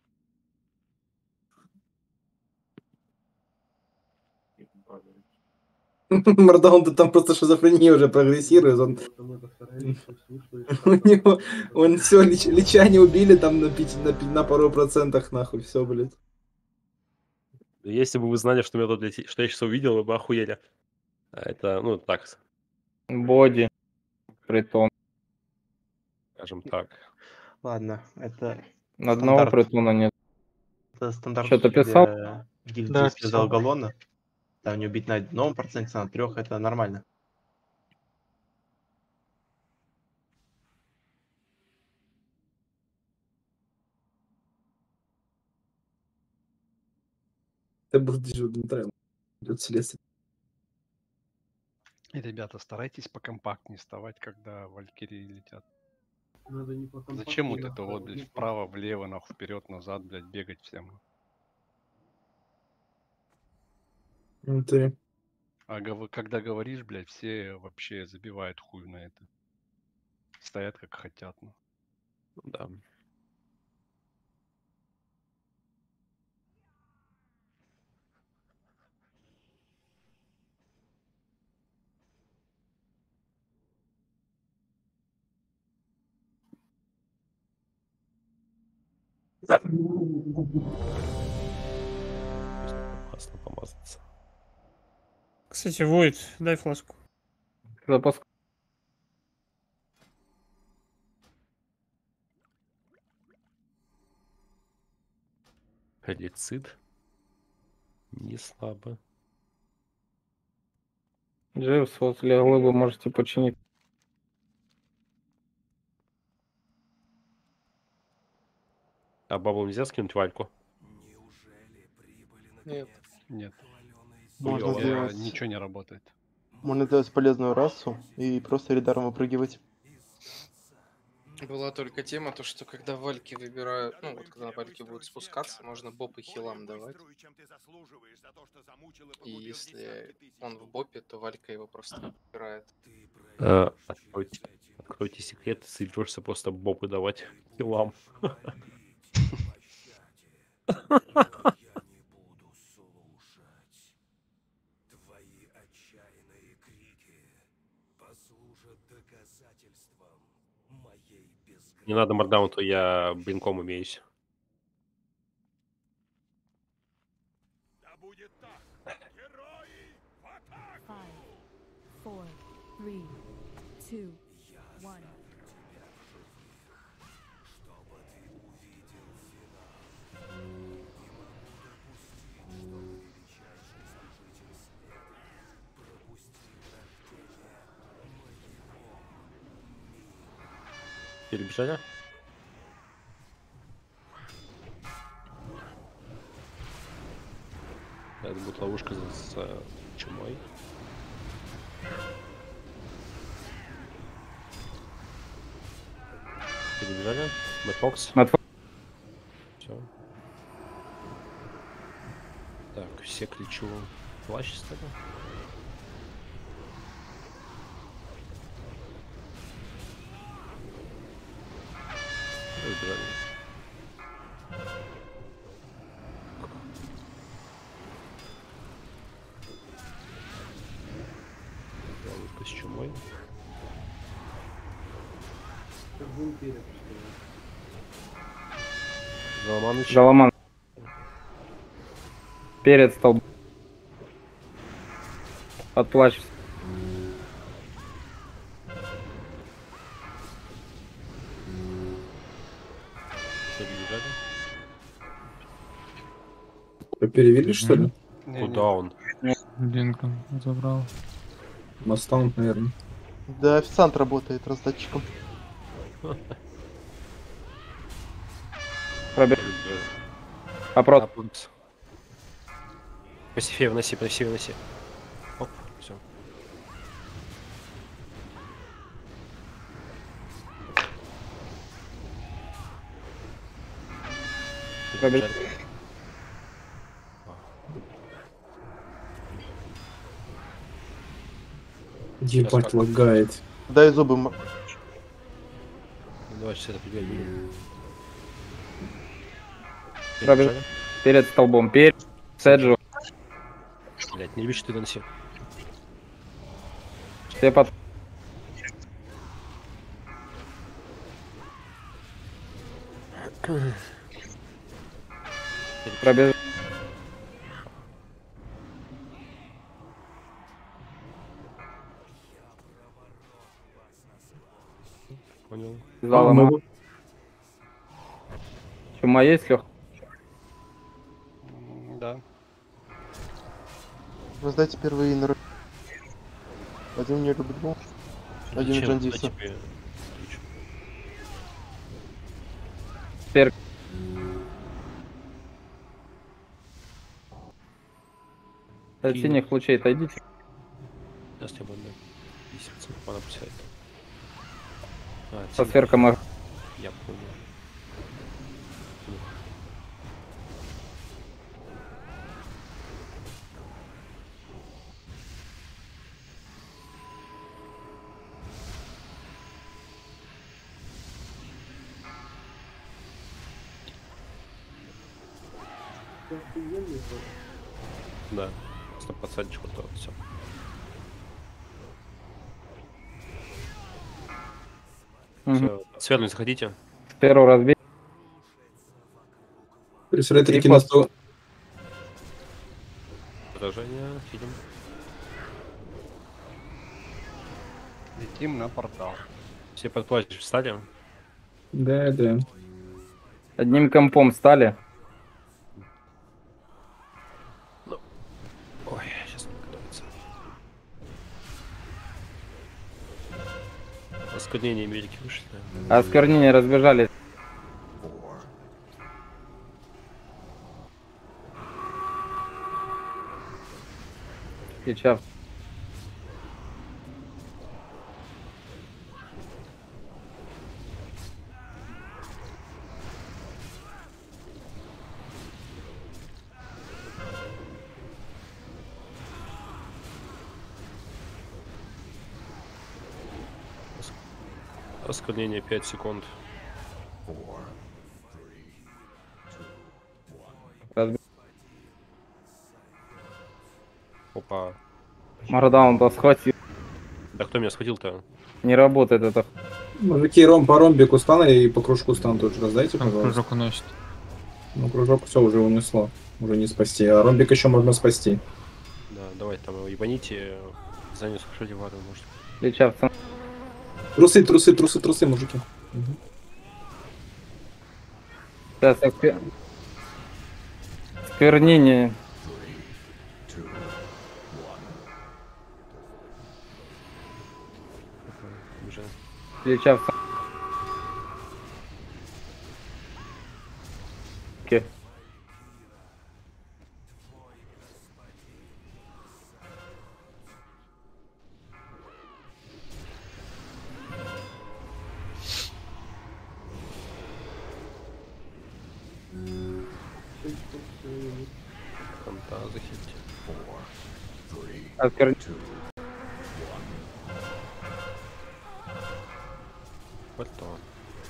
Мардаун, ты там просто шизофрения уже прогрессирует. Он... Там это вторая личность вышла из У него, он все, лич, лича не убили там на, пяти, на, пи- на пару процентах, нахуй, все, блядь. Если бы вы знали, что, меня тут, блядь, что я сейчас увидел, вы бы охуели. А это, ну, так, Боди. Притон. скажем так. Ладно, это На одного стандарт. притона нет. Это стандарт Что-то для писал? гильдии Да, Связал писал. Галлона. Там не убить на одном проценте, а на трех это нормально. Ты будешь дежурным траем. Идет следствие. И, ребята, старайтесь покомпактнее вставать, когда валькирии летят. Надо не по Зачем вот компактнее, это вот, нахуй, блядь, ну, вправо, влево, нахуй, вперед, назад, блядь, бегать всем? Ну, Ты. А гов- когда говоришь, блядь, все вообще забивают хуй на это. Стоят как хотят. Ну. Да. Опасно помазаться. Кстати, Войд, дай фласку. Запуск. Халицид. Не слабо. Дживс возле глыбы можете починить. А бабу нельзя скинуть Вальку? Нет. Нет. Можно Хуёво. сделать... Ничего не работает. Можно сделать полезную расу и просто редаром выпрыгивать. Была только тема, то что когда вальки выбирают, ну вот когда вальки будут спускаться, можно боб и хилам давать. И если он в бопе, то валька его просто выбирает. Э, откройте, откройте секрет, соберешься просто бобы давать хилам. Не надо мордаунту, я блинком умеюсь. Five, four, three, two, one. Перебежали? Это будет ловушка с, с э, чумой. Перебежали? Мэтфокс? Мэтфокс. Все. Так, все к лечу плащ стали. Выбирали. Ловушка с чумой. Заломаныч. Заломан. Перед столбом. Под плащ. Перебежали. Вы перевели, что ли? Куда он? Линкон забрал. Мастаунт, наверное. Да, официант работает раздатчиком. Пробег. Опрос. Пассифей вноси, пассифей вноси. Оп, все. Пробег. Ебать, лагает. Дай зубы. м- Давай сейчас это прибегнем. Пробег. Перед столбом. Перед. Седжу. Блять, не любишь ты доноси. Все под... Пробег. Понял. Заломан. Чума есть, Лех? М, Да. Вы знаете первые инры. Один не люблю. Один Зачем? Джандиса. Да тебе- Перк. От Кинь. синих лучей отойдите. Сейчас я буду. десять процентов она писает. А, Со тень. сверком их. Я понял. Ты охуенный, бро. Да. Сто процентов вот это все. Все. Свернуть захотите? Сферу разбей. Плюс ретрики И на под- сто. Поражение. Фильм. Летим на портал. Все под плащ встали? Да, да. Одним компом стали. Ой, сейчас не готовится. Осквернение Америки вышли. Осквернение разбежались. Сейчас. Осквернение пять секунд. Разби- Опа. Мардаун-то схватил. Да кто меня схватил-то? Не работает это. Мужики, ром по ромбику стана и по кружку стан тоже раздайте, Там пожалуйста. кружок уносит. Ну, кружок все уже унесло. Уже не спасти. А ромбик еще можно спасти. Да, давайте там его ебаните. Занес Шаливару, может. Леча в центр. Трусы, трусы, трусы, трусы, мужики. Мгм. Сейчас осквер- Осквернение. Уже. Леча в центр. Окей. Конта захильте. Осквернение. Пальто.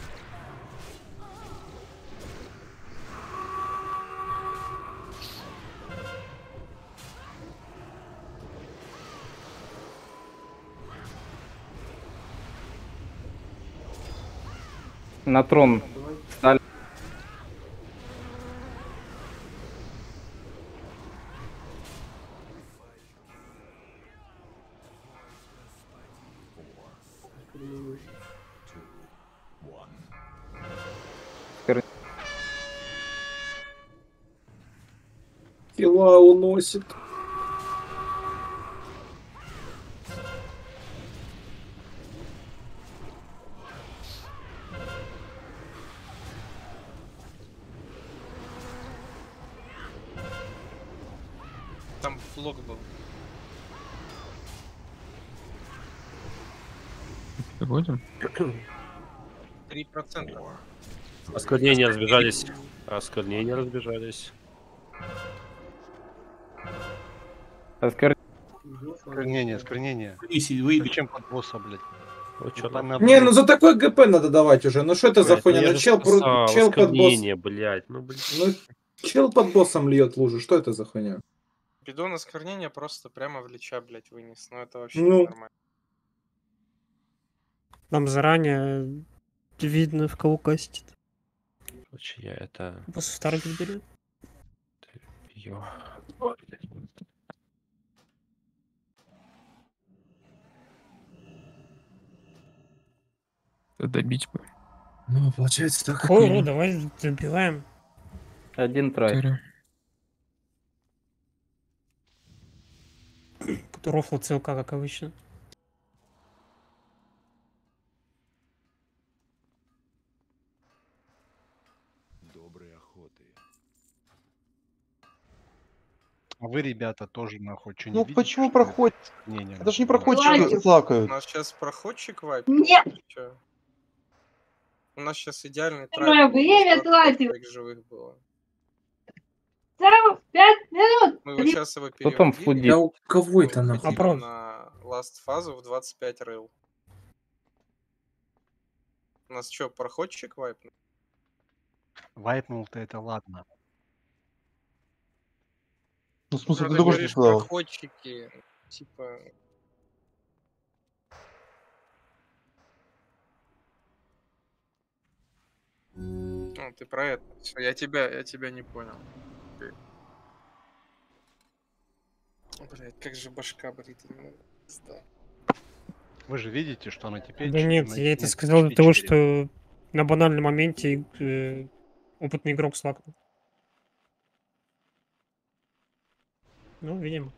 На трон стали. Осквер- Хила уносит. Там блок был. Будем? Три процента. Осквернения разбежались. Осквернения разбежались. Осквер- Сквернение, сквернение. Если вы- Зачем под босса, блядь? Ну чё Там там? на- Не, ну за такой ГП надо давать уже. Ну что это за Блядь, ну хуйня? я Ну же чел, про- сказал, чел под босс. осквернение, блядь. Ну, блядь. Ну, чел под боссом льет лужу. Что это за хуйня? Бидон осквернения просто прямо в лича, блядь, вынес. Ну это вообще Ну. ненормально. Там заранее видно, в кого кастит. Короче, я это... После вторых берет. Ё. Добить бы. Ну, получается так. Ой, ну давай добиваем. Один трой. Четыре. Рофл ЦЛК, как обычно. Доброй охоты. А вы, ребята, тоже нахуй что не Ну видите, почему что ли? проходит? Не-не, Это же не ну, проходчики Давайте. У лакают. нас сейчас проходчик вайп. Нет. Чё? У нас сейчас идеальный Мое трайк. время тратил. живых было. Целых пять минут. Мы вот сейчас его Кто там переводили. флудит? Да у кого это мы нахуй? выходили на ласт фазу в двадцать пять рыл. У нас что, проходчик вайп? Вайпнул-то это ладно. Ну, в смысле, Когда ты только что говоришь сказал. проходчики, типа... Ну, ты про это. Всё, я тебя, я тебя не понял. Ты- Блядь, как же башка болит. я не могу. Пизда. Вы же видите, что на теперь... Да ч- нет, на- я это нет, сказал для почти того, четыре. что на банальном моменте э, опытный игрок слакнул. Ну, видимо.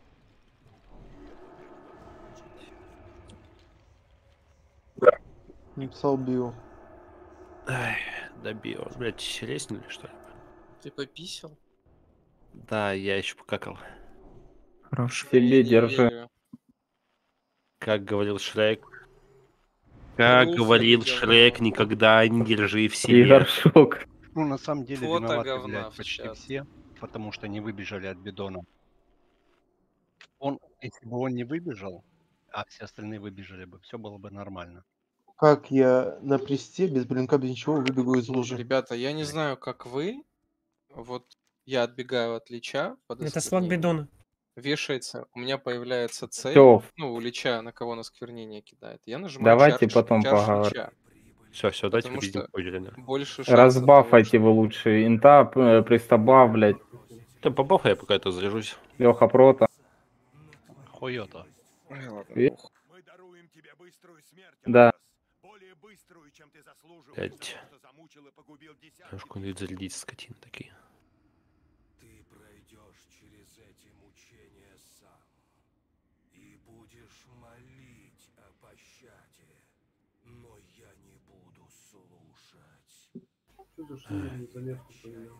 Написал био. Ай, добил. Блять, резнули, что ли? Ты пописал? Да, я еще покакал. Хорош. Я Себе не держи. верю. Как говорил Шрек. Как Руф, говорил это Шрек, говно. никогда не держи в И себе. горшок. Ну, на самом деле, Фото виноваты, говна блядь, в почти чат. все, потому что не выбежали от бидона. Он, если бы он не выбежал, а все остальные выбежали бы, все было бы нормально. Как я на престе, без блинка, без ничего, выбегу из лужи. Ребята, я не знаю, как вы. Вот я отбегаю от Лича под Это слаг осквернение. бидона. Вешается, у меня появляется цель. Всё. Ну, у Лича, на кого на осквернение кидает. Я нажимаю Давайте чардж, потом чардж поговорим. Лича. Все, все, дайте Потому победим что Пойдерина. больше шансов того, Разбафайте что... вы лучше. Инта, п- пристаба, блядь. Да побафай, я пока это заряжусь. Леха Прота. Хуёто. Ай, ладно, И- похуй. Мы даруем тебе быструю смерть, Да. Артас. Более быструю, чем ты заслуживаешь, за Пять. то, что замучил и погубил десятки Немножко он зарядить скотин такие. Ты пройдешь через эти мучения сам и будешь молить о пощаде, но я не буду слушать. Что за что я незаметку понял?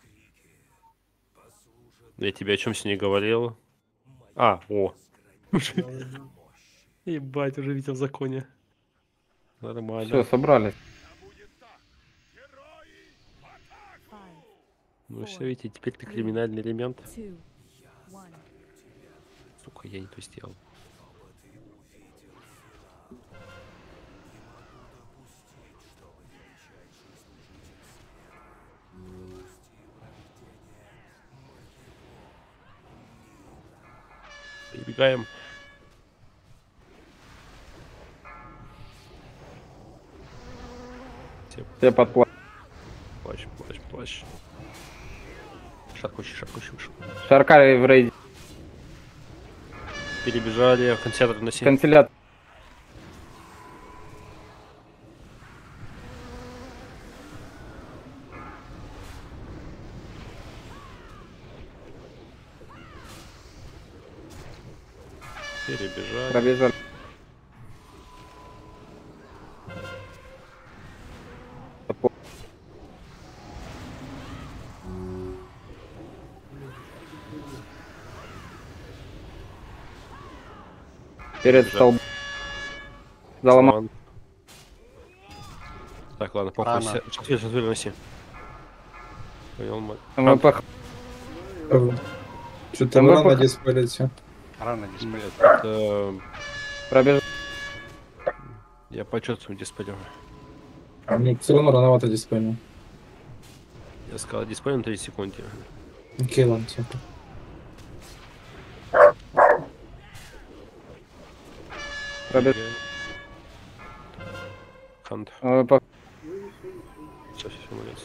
Я тебе о чем сегодня говорил? А, о. Ебать, уже видел в законе. Нормально. Все, собрались. Ну все, видите, теперь ты криминальный элемент. Two, one. Сука, я не то сделал. Прибегаем. Все, Все под пла- плащ, плащ, плащ. Шаркучий, шаркучий вышел. Шаркали в рейде. Перебежали, консерватор носи. Канцелят. Перебежали. Пробежали. Перед столбом. Заломал. Ладно. Так, ладно, похуй. Рано. Сейчас, сейчас выноси. Понял, мать. Мы пох- Что-то Там рано пока- диспалите. Рано дисплей. Это... Пробежал. Я почувствую дисплей. А мне все равно рановато диспалил. Я сказал дисплей на тридцать секунд. Окей, ладно, типа. Пробежал. Хант. Мы пох- Все, все, все, молодец.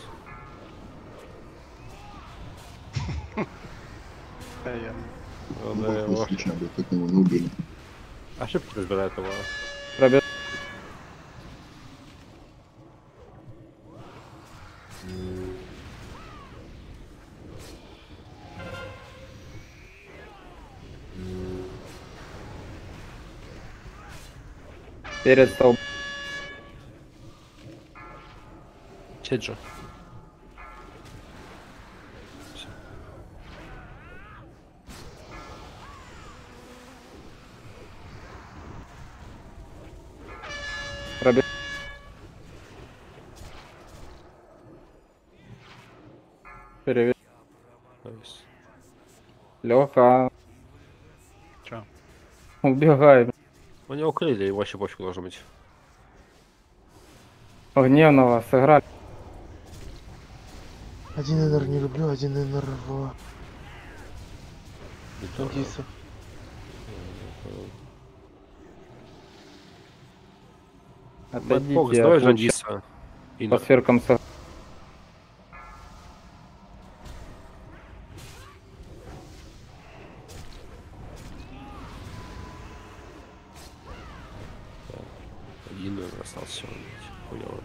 Ладно, его. Отлично, бы как его не убили. Ошибки разбирает его. Пробежал. Перед столбом. Чеджо. Пробежал. Перевес. Найс. Леха. Чё? Убегай. У него крылья, его вообще пофиг должно быть. Гневного сыграли. Один энер не люблю, один энер в... Надеюсь. Отойдите давай от же луча. Андиса. По сферкам со... Один наверное, остался. Хуёво.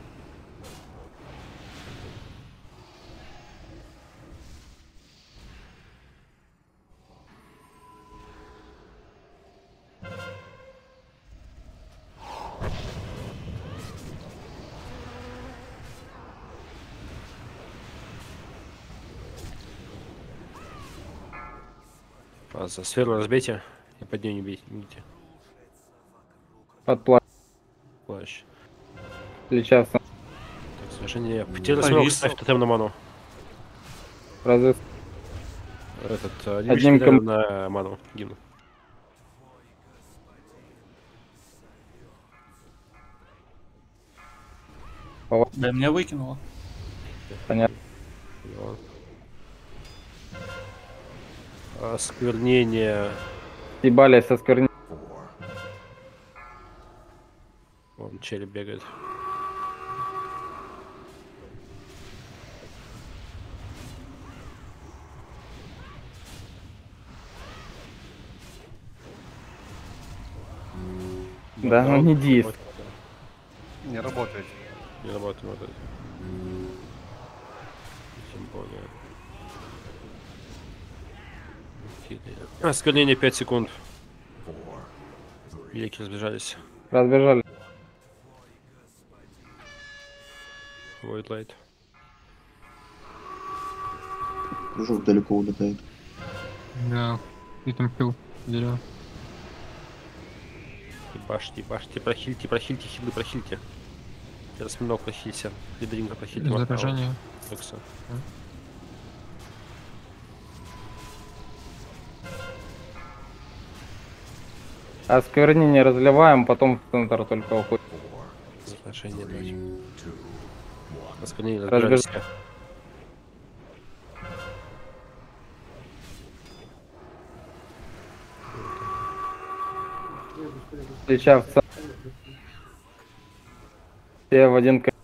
А за сферу разбейте и под нее не бейте. Не бейте. Под плащ. Плащ. Плеча в... Так, сражение. Потеряли смог, ставь тотем на ману. Разве... Этот, Одним Одним ком- на ману. Гимн. Да, меня выкинуло. Понятно. Вот. Осквернение. Ебали со скверни... Вон череп бегает. Да, ну не дис. Не работает. Не работает, не работает. Тем более. Осквернение пять секунд. Великие разбежались. Разбежали. Void Light. Кружок далеко улетает. Да, и там пил дерево. Ебашьте, ебашьте, прохильте, прохильте, хилы, прохильте. Сейчас много прохилься. Лидринга прохильте. Заражение. Экса. Осквернение разливаем, потом в центр только уходит. Заражение дать. Осквернение Разбеж- разбежались. Плеча в центр. Все в один... к-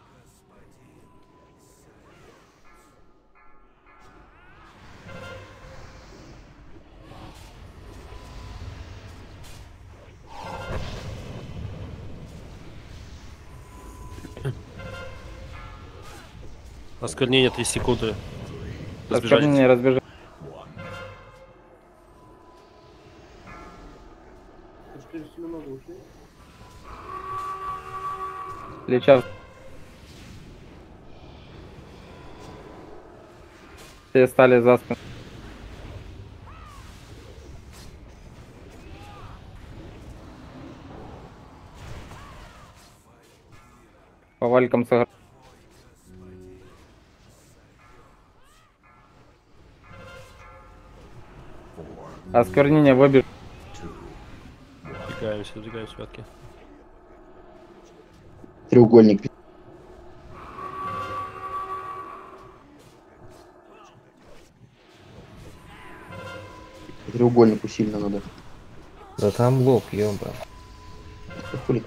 Осквернение три секунды. Осквернение разбежали. Плеча в... Все стали за спину. По валькам сыграли. Осквернение выбежал. Двигаемся, двигаемся, ребятки. Треугольник. Треугольнику сильно надо. Да там лоб, ёба. Хули.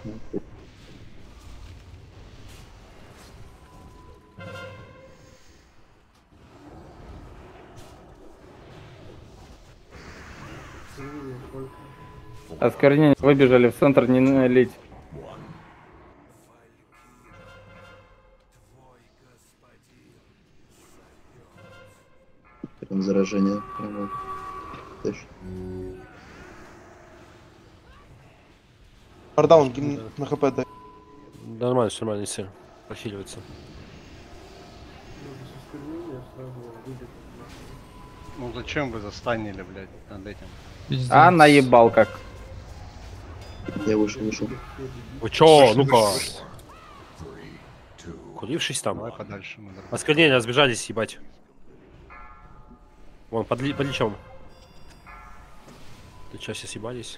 Осквернение выбежали в центр, не налить. Прям заражение. Прямо. Точно. Пардаун, гимн на хп дай. Нормально, все нормально, все. Прохиливается. Ну зачем вы застанили, блядь, над этим? А, наебал как. Я вышел, вышел. Вы чё, ну-ка? Курившись там. Давай подальше. Мы дорогой. Осквернение, разбежались, ебать. Вон, под, ли- под лечом. Леча все съебались.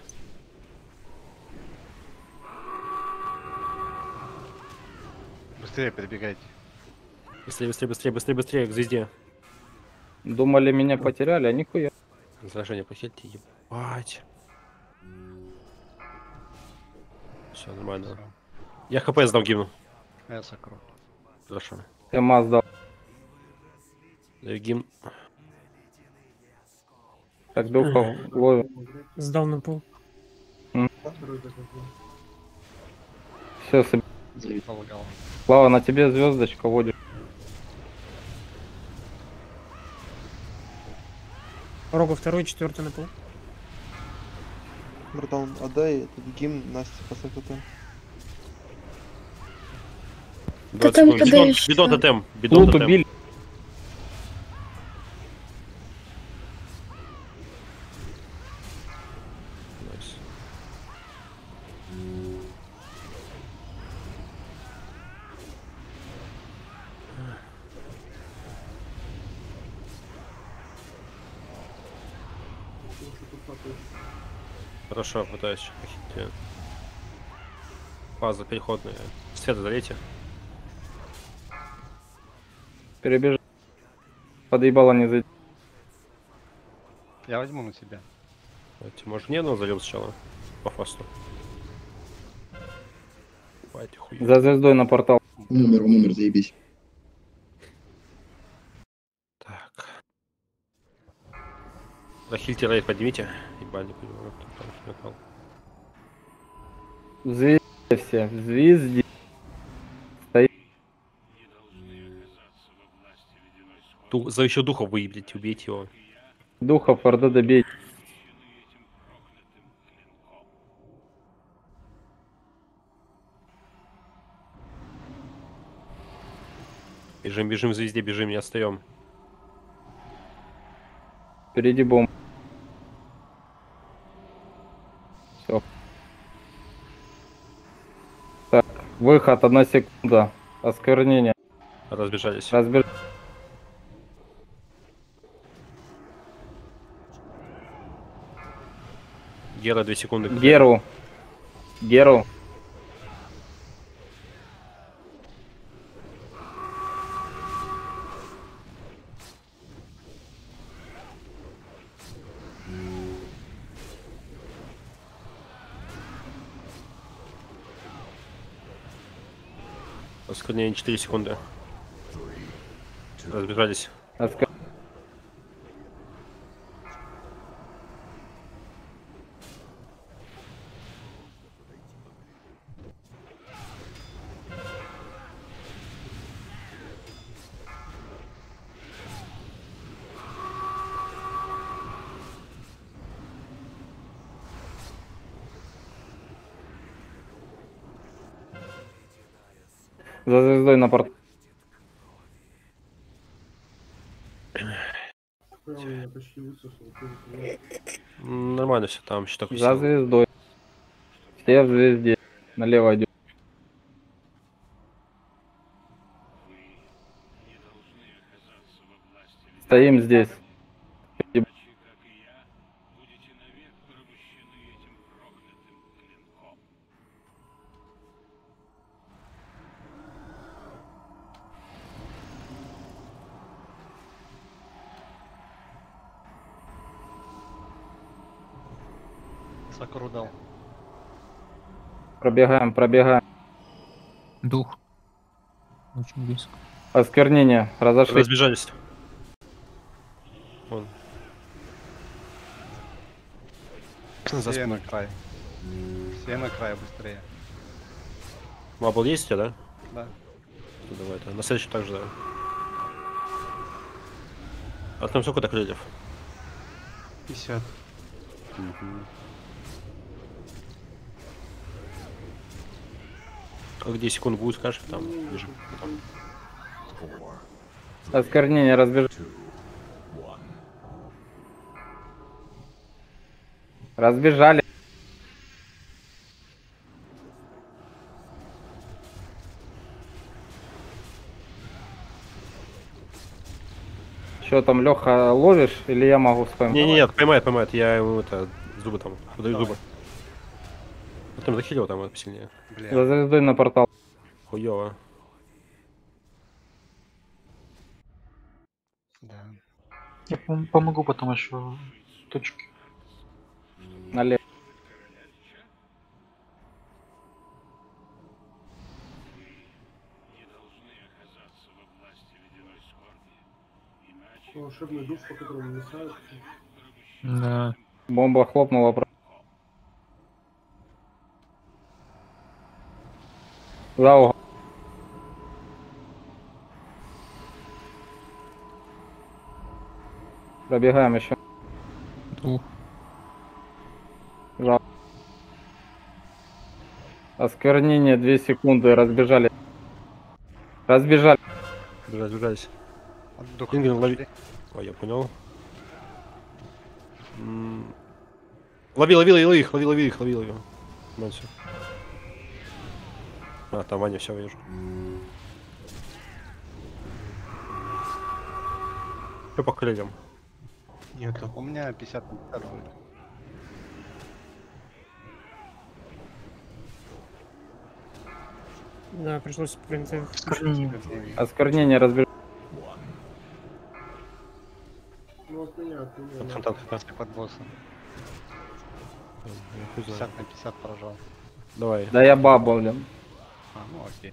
Быстрее перебегайте. Быстрее, быстрее, быстрее, быстрее, быстрее, к звезде. Думали, меня потеряли, а нихуя. Заражение похильте, ебать. Все нормально. Я хп сдал гимну. Я сокру. Хорошо. Я маз дал. Даю гимн. Так, духов ловим. Сдал на пол. Все, соб... Полагал. Слава, на тебе звездочка водит. Рога второй, четвертый на пол. Братан, отдай этот гимн Насте, поставь тотем. двадцать Тотем секунд. Бидон, подаешь, бидон да. тотем. Бидон Лут тотем. убили. Найс. Хорошо, пытаюсь похитить. Фаза переходная. Света залейте. Перебежал. Подъебало не зайти. Я возьму на себя. Давайте, может, не, но зальем сначала. По фасту. Давайте, хуй. За звездой на портал. Умер, умер, заебись. Так. Захильте рейд поднимите. Ебать, не понимаю, кто там метал. В звезде все. В звезде. Стоит. Ду... За еще духа выебите, убейте его. Духов, орда добей. Бежим, бежим, в звезде, бежим, не отстаем. Впереди бомба. Все. Так, выход, одна секунда. Осквернение. Разбежались. Разбеж... Гера, две секунды. Геру. Геру. Осквернение четыре секунды. Разбежались. Осквер... За звездой на порт. Я почти высушил. М, Нормально все там, еще такой За сил. звездой. Все в звезде. Налево идет. Стоим здесь. Сокру дал. Пробегаем, пробегаем. Дух. Очень близко. Осквернение. Разошлись. Разбежались. Вон. За Все спиной. на край. Все на край, быстрее. Мабл есть у тебя, да? Да. Ну, давай, это. На следующий также, да. А там сколько так крыльев? пятьдесят. Угу. Как десять секунд будет, скажешь, там бежим. Потом. Осквернение, разбеж... Разбежали. Что там, Леха, ловишь или я могу спамить? Не, не, нет, поймает, поймает. Я ему это зубы там, выдаю зубы. Потом захилил там это посильнее. За звездой на портал. Хуёво. Да. Я пом- помогу потом еще Точки. Налево. Волшебный дух, по которому мешают. Да. Бомба хлопнула. про- За угол. Пробегаем еще. Двух. За. Осквернение две секунды. Разбежали. Разбежали. Бежать, бежать. От духа Ингрид, лови. пошли. Ой, я понял. М, Лови, лови, лови их, лови, лови их, лови, лови. Ну, всё. А, там Ваня, все вижу. Что по крыльям? Нету. У меня пятьдесят на пятьдесят будет. Да, пришлось принять. Осквернение разбежали. Ну, от меня, от меня. Там фонтан как раз. Под боссом. Я хуй знаю. пятьдесят на пятьдесят поражал. Давай. Да я баба, блин. А, ну окей.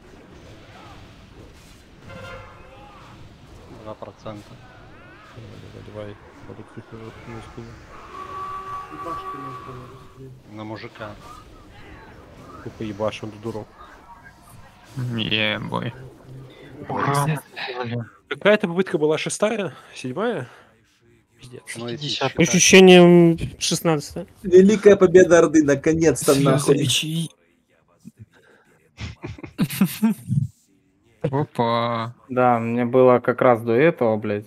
Два процента. Давай, давай. Буду крикнуть, не успею. Ебашки надо быстрее. На мужика. Ты поебашь, он дуру. Е-бой. Какая-то попытка была шестая, седьмая? Пиздец. Ну, если пятьдесят. По считать- ощущениям шестнадцать. Великая победа Орды, наконец-то, нахуй. Опа. Да, мне было как раз до этого, блядь.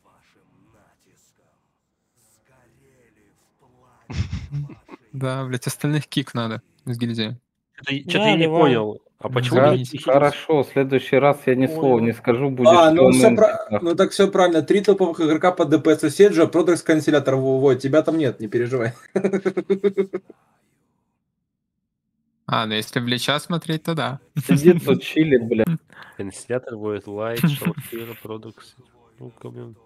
Да, блять, остальных кик надо из гильдии. Что-то Да, я не Ливан. понял. А почему Ха- не хилится? Хорошо, в следующий раз я ни Ой, слова ой. не скажу, будешь А, ну все комментить, про... нахуй. ну так все правильно. Три топовых игрока по ДПС Седжа, Продекс канцелятор выводит. Тебя там нет, не переживай. А, да если в Лича смотреть, то да. Сидит тут, чилит, блядь. Инстиллятор будет лайт, шалфир, продукс. Ну, коммен.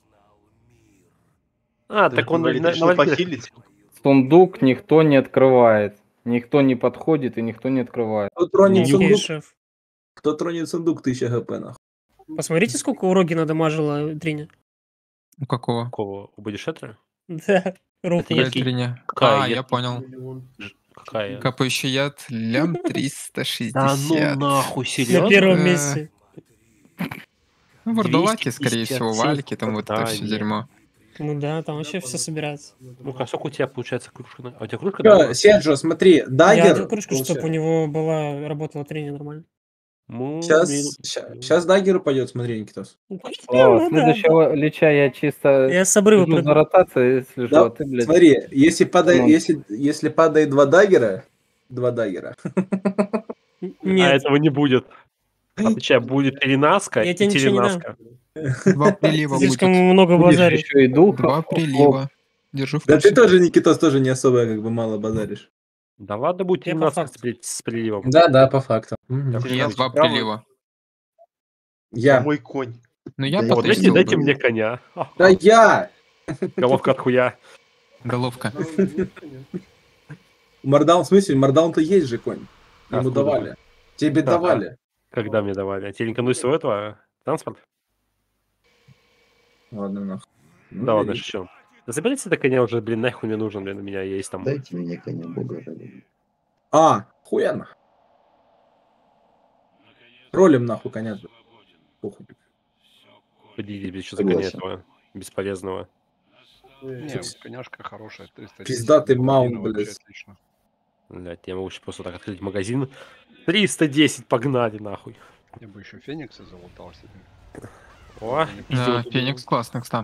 А, Ты так он на, говорит, на, решил на Валькирии. похилить? Сундук никто не открывает. Никто не подходит и никто не открывает. Кто тронет Окей, сундук, шеф. кто тронет сундук, тысяча хп, нахуй. Посмотрите, сколько у Роги надамажила Триня. У какого? Какого? У Бодишетра? Да, руку. Это Какая едкий- Триня? Какая А, я едкий- понял. Какая? Капающий яд, лям триста Да шестьдесят. ну нахуй, На серьезно? первом Да. месте. Ну, вардалаки, скорее двести всего, пятьдесят вальки, там вот это да, все нет. дерьмо. Ну да, там вообще все собирается. Ну-ка, сколько у тебя получается кружка? на- А у тебя кружка? Всё, да? Седжо, смотри, Я дагер. одел кружку, чтобы у него была работала Триня нормально. Ну, Сейчас, блин. сейчас дагер пойдет, смотри, Никитос. О, Ну да, следующего лича я чисто Я с обрыва слежу за прыгну. ротацией, если Да, что, а ты, блядь. смотри, если падает, Ну. если, если падает два даггера, два даггера. А Нет, этого не будет. Отвечай, будет перенаска Я и тебе ничего не дам. теренаска. Два прилива слишком будет. много Будешь базаришь. еще и дух. Два прилива. Держу в Да ты курсе. тоже, Никитос, тоже не особо как бы мало базаришь. Да ладно, будет Я по теренаска факту. с, при- с приливом. Да, да, по факту. Мгм. Так, Нет, два Правый. прилива. Я. Мой конь. Ну я Да Вот, дайте, потестил дайте бы. мне коня. Да я! Головка от хуя. Головка. Мардаун, в смысле, Мардаун-то есть же конь. Ему Откуда? давали. Тебе Да. давали. Когда мне давали? А тебе не своего этого транспорт? Ладно, нахуй. Ну, Да ладно, бери. шучу. Да заберите это коня уже, блин, нахуй мне нужен, блин, у меня есть там. Дайте мне коня, бога ради. А, хуяно. Ролим нахуй коня. Похуй. Поделитесь, без что за коня Согласен. этого бесполезного. Не, коняшка хорошая. триста десять. Пиздатый Блин, маунт, вообще блядь. отлично. Блядь, я могу сейчас просто так открыть магазин. триста десять, погнали нахуй. Я бы еще Феникса залутал себе. О, пиздец, Да, вот Феникс классный, кстати.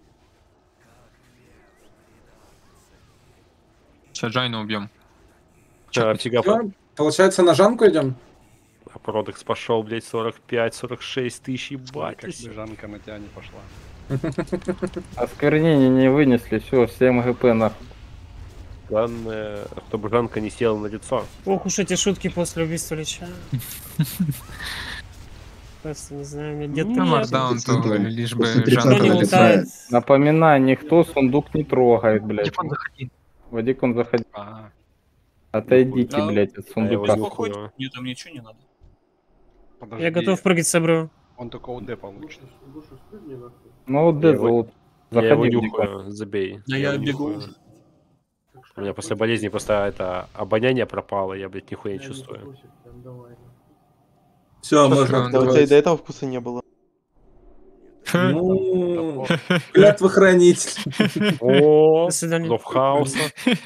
Сейчас Джайна убьем. Да, фига. Всё, получается, на Жанку идем? А Продекс пошел, блядь, сорок пять сорок шесть тысяч, ебать. Как бы Жанка на тебя не пошла. Осквернение не вынесли, все, всем ГП нахуй. Главное, чтобы Жанка не села на лицо. Ох уж эти шутки после убийства Лича. Просто не знаю, мне где-то... Ну, нет. маркдаун то лишь бы После жанр. Никто не тридцатого лутает. летает. Напоминаю, никто сундук не трогает, блядь. Дикон, заходи. Вадик, он заходи. А, Отойдите, Да, блядь, от А я его сундука. нюхаю. Успокойся, мне там ничего не надо. подожди. Я готов прыгать с обрыва. Он только ОД получит. Гоша, спрыгни нахуй. Ну, Я Д его- зовут. Я его Заходи, Вадик. нюхаю, забей. Да Я я его бегу нюхаю. уже. У меня после болезни просто это обоняние пропало, я, блядь, нихуя не Я не чувствую. просит, прям давай. Все, Сейчас, можно да, у тебя и открывать. до этого вкуса не было. Ну, клятва хранитель. О, До свидания. Лов хаоса.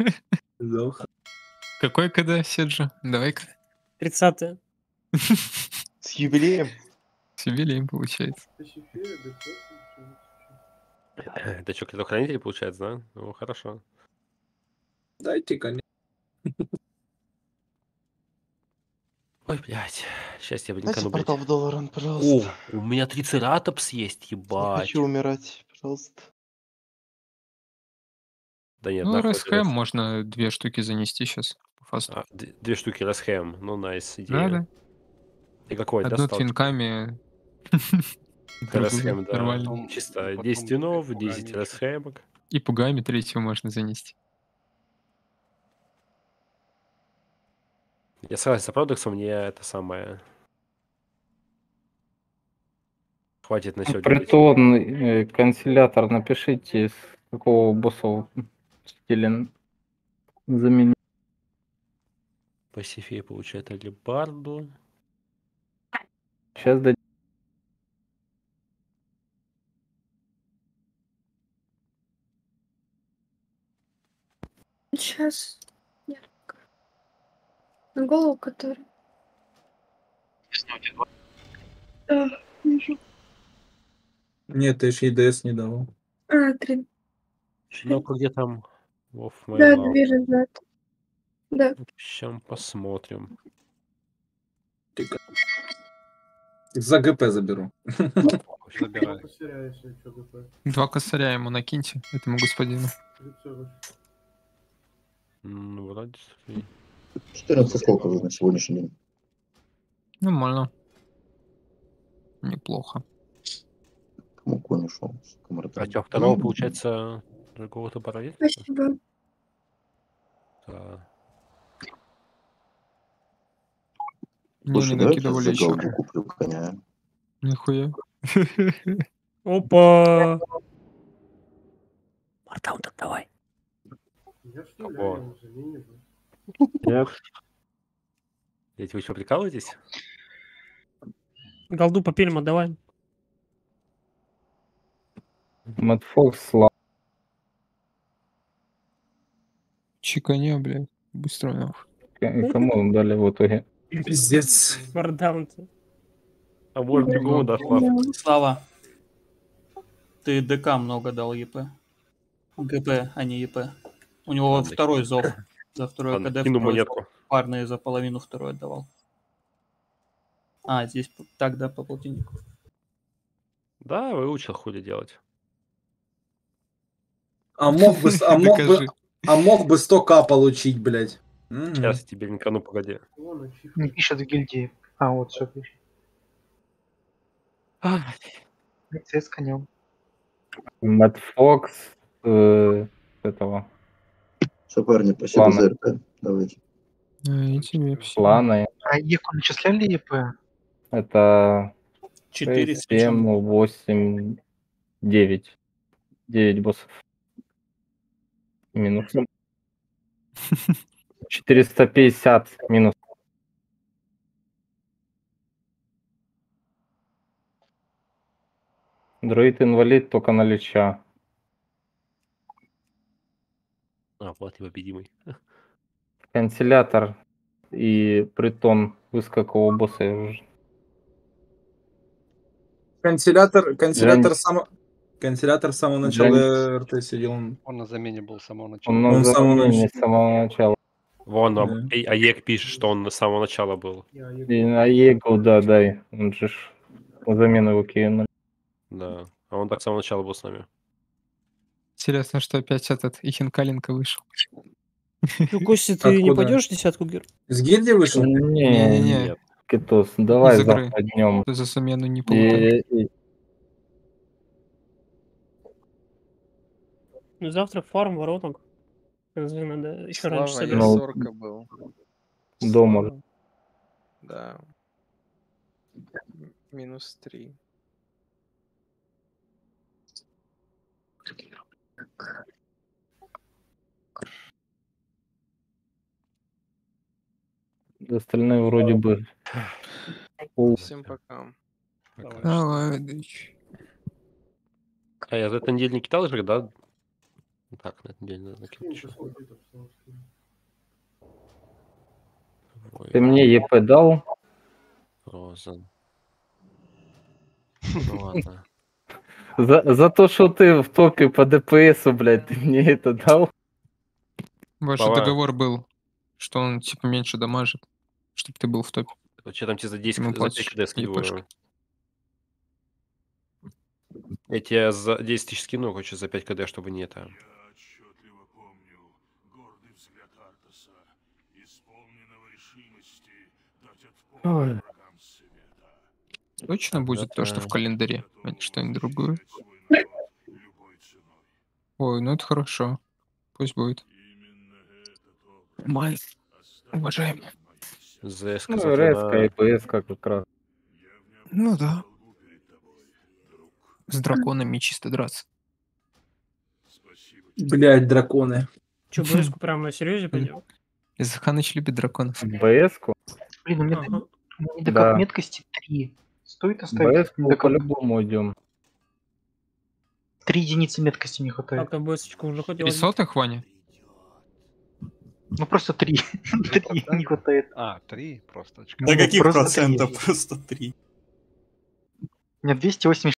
Какой КД, Седжа? Давай-ка. тридцатое. С юбилеем. С юбилеем получается. Пассифея, дефолт, Это что, кто хранитель получается, да? Ну, хорошо. Дайте, конечно. Ой, блядь. Сейчас я Дайте блинкану, блядь. портал в доллар, О, пожалуйста. у меня трицератопс есть, Не ебать. хочу умирать, пожалуйста. Да нет, Ну, нахуй. РСХМ можно две штуки занести сейчас по фасту. А, д- две штуки Расхэм. Ну, найс, Да, идея. да. И какой Одну достал? твинками. Расхэм, да. Нормально. Чисто потом десять винов, пугами десять ещё. Расхэмок. И пугами третью можно занести. Я согласен с Продексом, мне это самое... Хватит на сегодня. быть. Притон, э, канцелятор, напишите, с какого босса хотели заменить. Пассифея получает алибарду. Сейчас дадим. Сейчас. Нет. На голову который. Да, вижу. Нет, ты ж ЕДС не давал. А, три. Ну, где там? Off my Да, love. две назад. Да. Сейчас посмотрим. За ГП заберу. Забирай. Потеряешь, что ГП. Два косаря ему накиньте, этому господину. М, Вроде... смотри. четырнадцать сколько на сегодняшний день? Нормально. Неплохо. Кому конь ушел? А чё, второго, получается, другого-то параллель? Спасибо. Да. Не, Слушай, не давай накидывали за еще. голду куплю коня. Нихуя. Опа! Мардаун, так давай. Я что, Кого? ля, я уже не вижу. Нет. Эти вы что, прикалываетесь? Голду по пельму давай. Мэтт Фокс, слава. Чиканя, блядь. Быстро нахуй. К- Кому дали в итоге? Пиздец. Мардаун-то. А может, другому дашь лав? Слава. Ты ДК много дал ЕП. ГП, а не ЕП. У него Ладно, второй зов. За второй Ладно, КД кину второй монетку. зов. Парные за половину второй отдавал. А, здесь п- так, да, по полтиннику. Да, выучил хули делать. А мог бы, с- а мог бы, Докажи. а мог бы сто ка получить, блядь. Мгм. Сейчас тебе линкану, погоди. Не пишет в гильдии. А, вот все пишет. Лекция с конем. Мэтт Фокс э, этого Все, парни, спасибо Ладно. за РП. Давайте. А, и тебе все. плана. А Еку начисляли ЕП? Это Четыре с семь, мячом. восемь, девять. девять боссов. Минус. четыреста пятьдесят минус. Друид-инвалид только на лича. А, вот и победимый. Канцелятор и притон. Вы с какого босса я уже... Канцелятор, канцелятор Жень. сам... Канцелятор с самого начала РТ сидел. Он, Он на замене был с самого начала. Он он на с самого замене начала. с самого начала. Вон, а- Да. Эй, Аек пишет, что он с самого начала был. И на Егу, да, дай. Он же ж на замену его кинули. Да. А он так с самого начала был с нами. Интересно, что опять этот Ихенкаленко вышел. Ну, Костя, ты не Откуда? пойдешь в десятку, Гер? С гильдии вышел? Не, Не-не-не. Нет. Китос, давай Из игры. завтра днем. За замену не получаю. Ну, завтра фарм вороток. Надо еще раньше Слава, я собираться. сорка был. Дома. Слава. Да. М- Минус три. Остальные вроде бы. Пол- Всем пока. Давай, удачи. А я за эту неделю не кидал же, да? Так, на эту неделю надо накинуть. ещё. Ой, Ты мне ЕП дал? Розен. Ну ладно. За, за то, что ты в топе по ДПСу, блядь, ты мне это дал? Ваш Давай. договор был, что он типа меньше дамажит, чтобы ты был в топе. Что там тебе за десять, Ему за платишь пять кд скидываю? ЕПшку. Я тебе за десять тысяч скину, короче, за пять кд, чтобы не это. Ой. Точно будет то, что в Это- календаре, а не что-нибудь другое. Ой, ну это хорошо. Пусть будет. Май, уважаемый. ЗС Ну, завтра РСК на- и ПС как раз. Ну да. С драконами чисто драться. Блядь, драконы. Че, близко прям на серьезе пойдем? Заханыч любит драконов. БС-ку? Блин, у меня Ага. до Да. как меткости три. Стоит оставить? БС-ку До как- по-любому идем. Три единицы меткости не хватает. Так, БСочку уже хотел. Три сотых, Ваня? Ну просто три. Три не хватает. А, три просто. До Ну, каких просто процентов? три. Просто три. У меня двести восемьдесят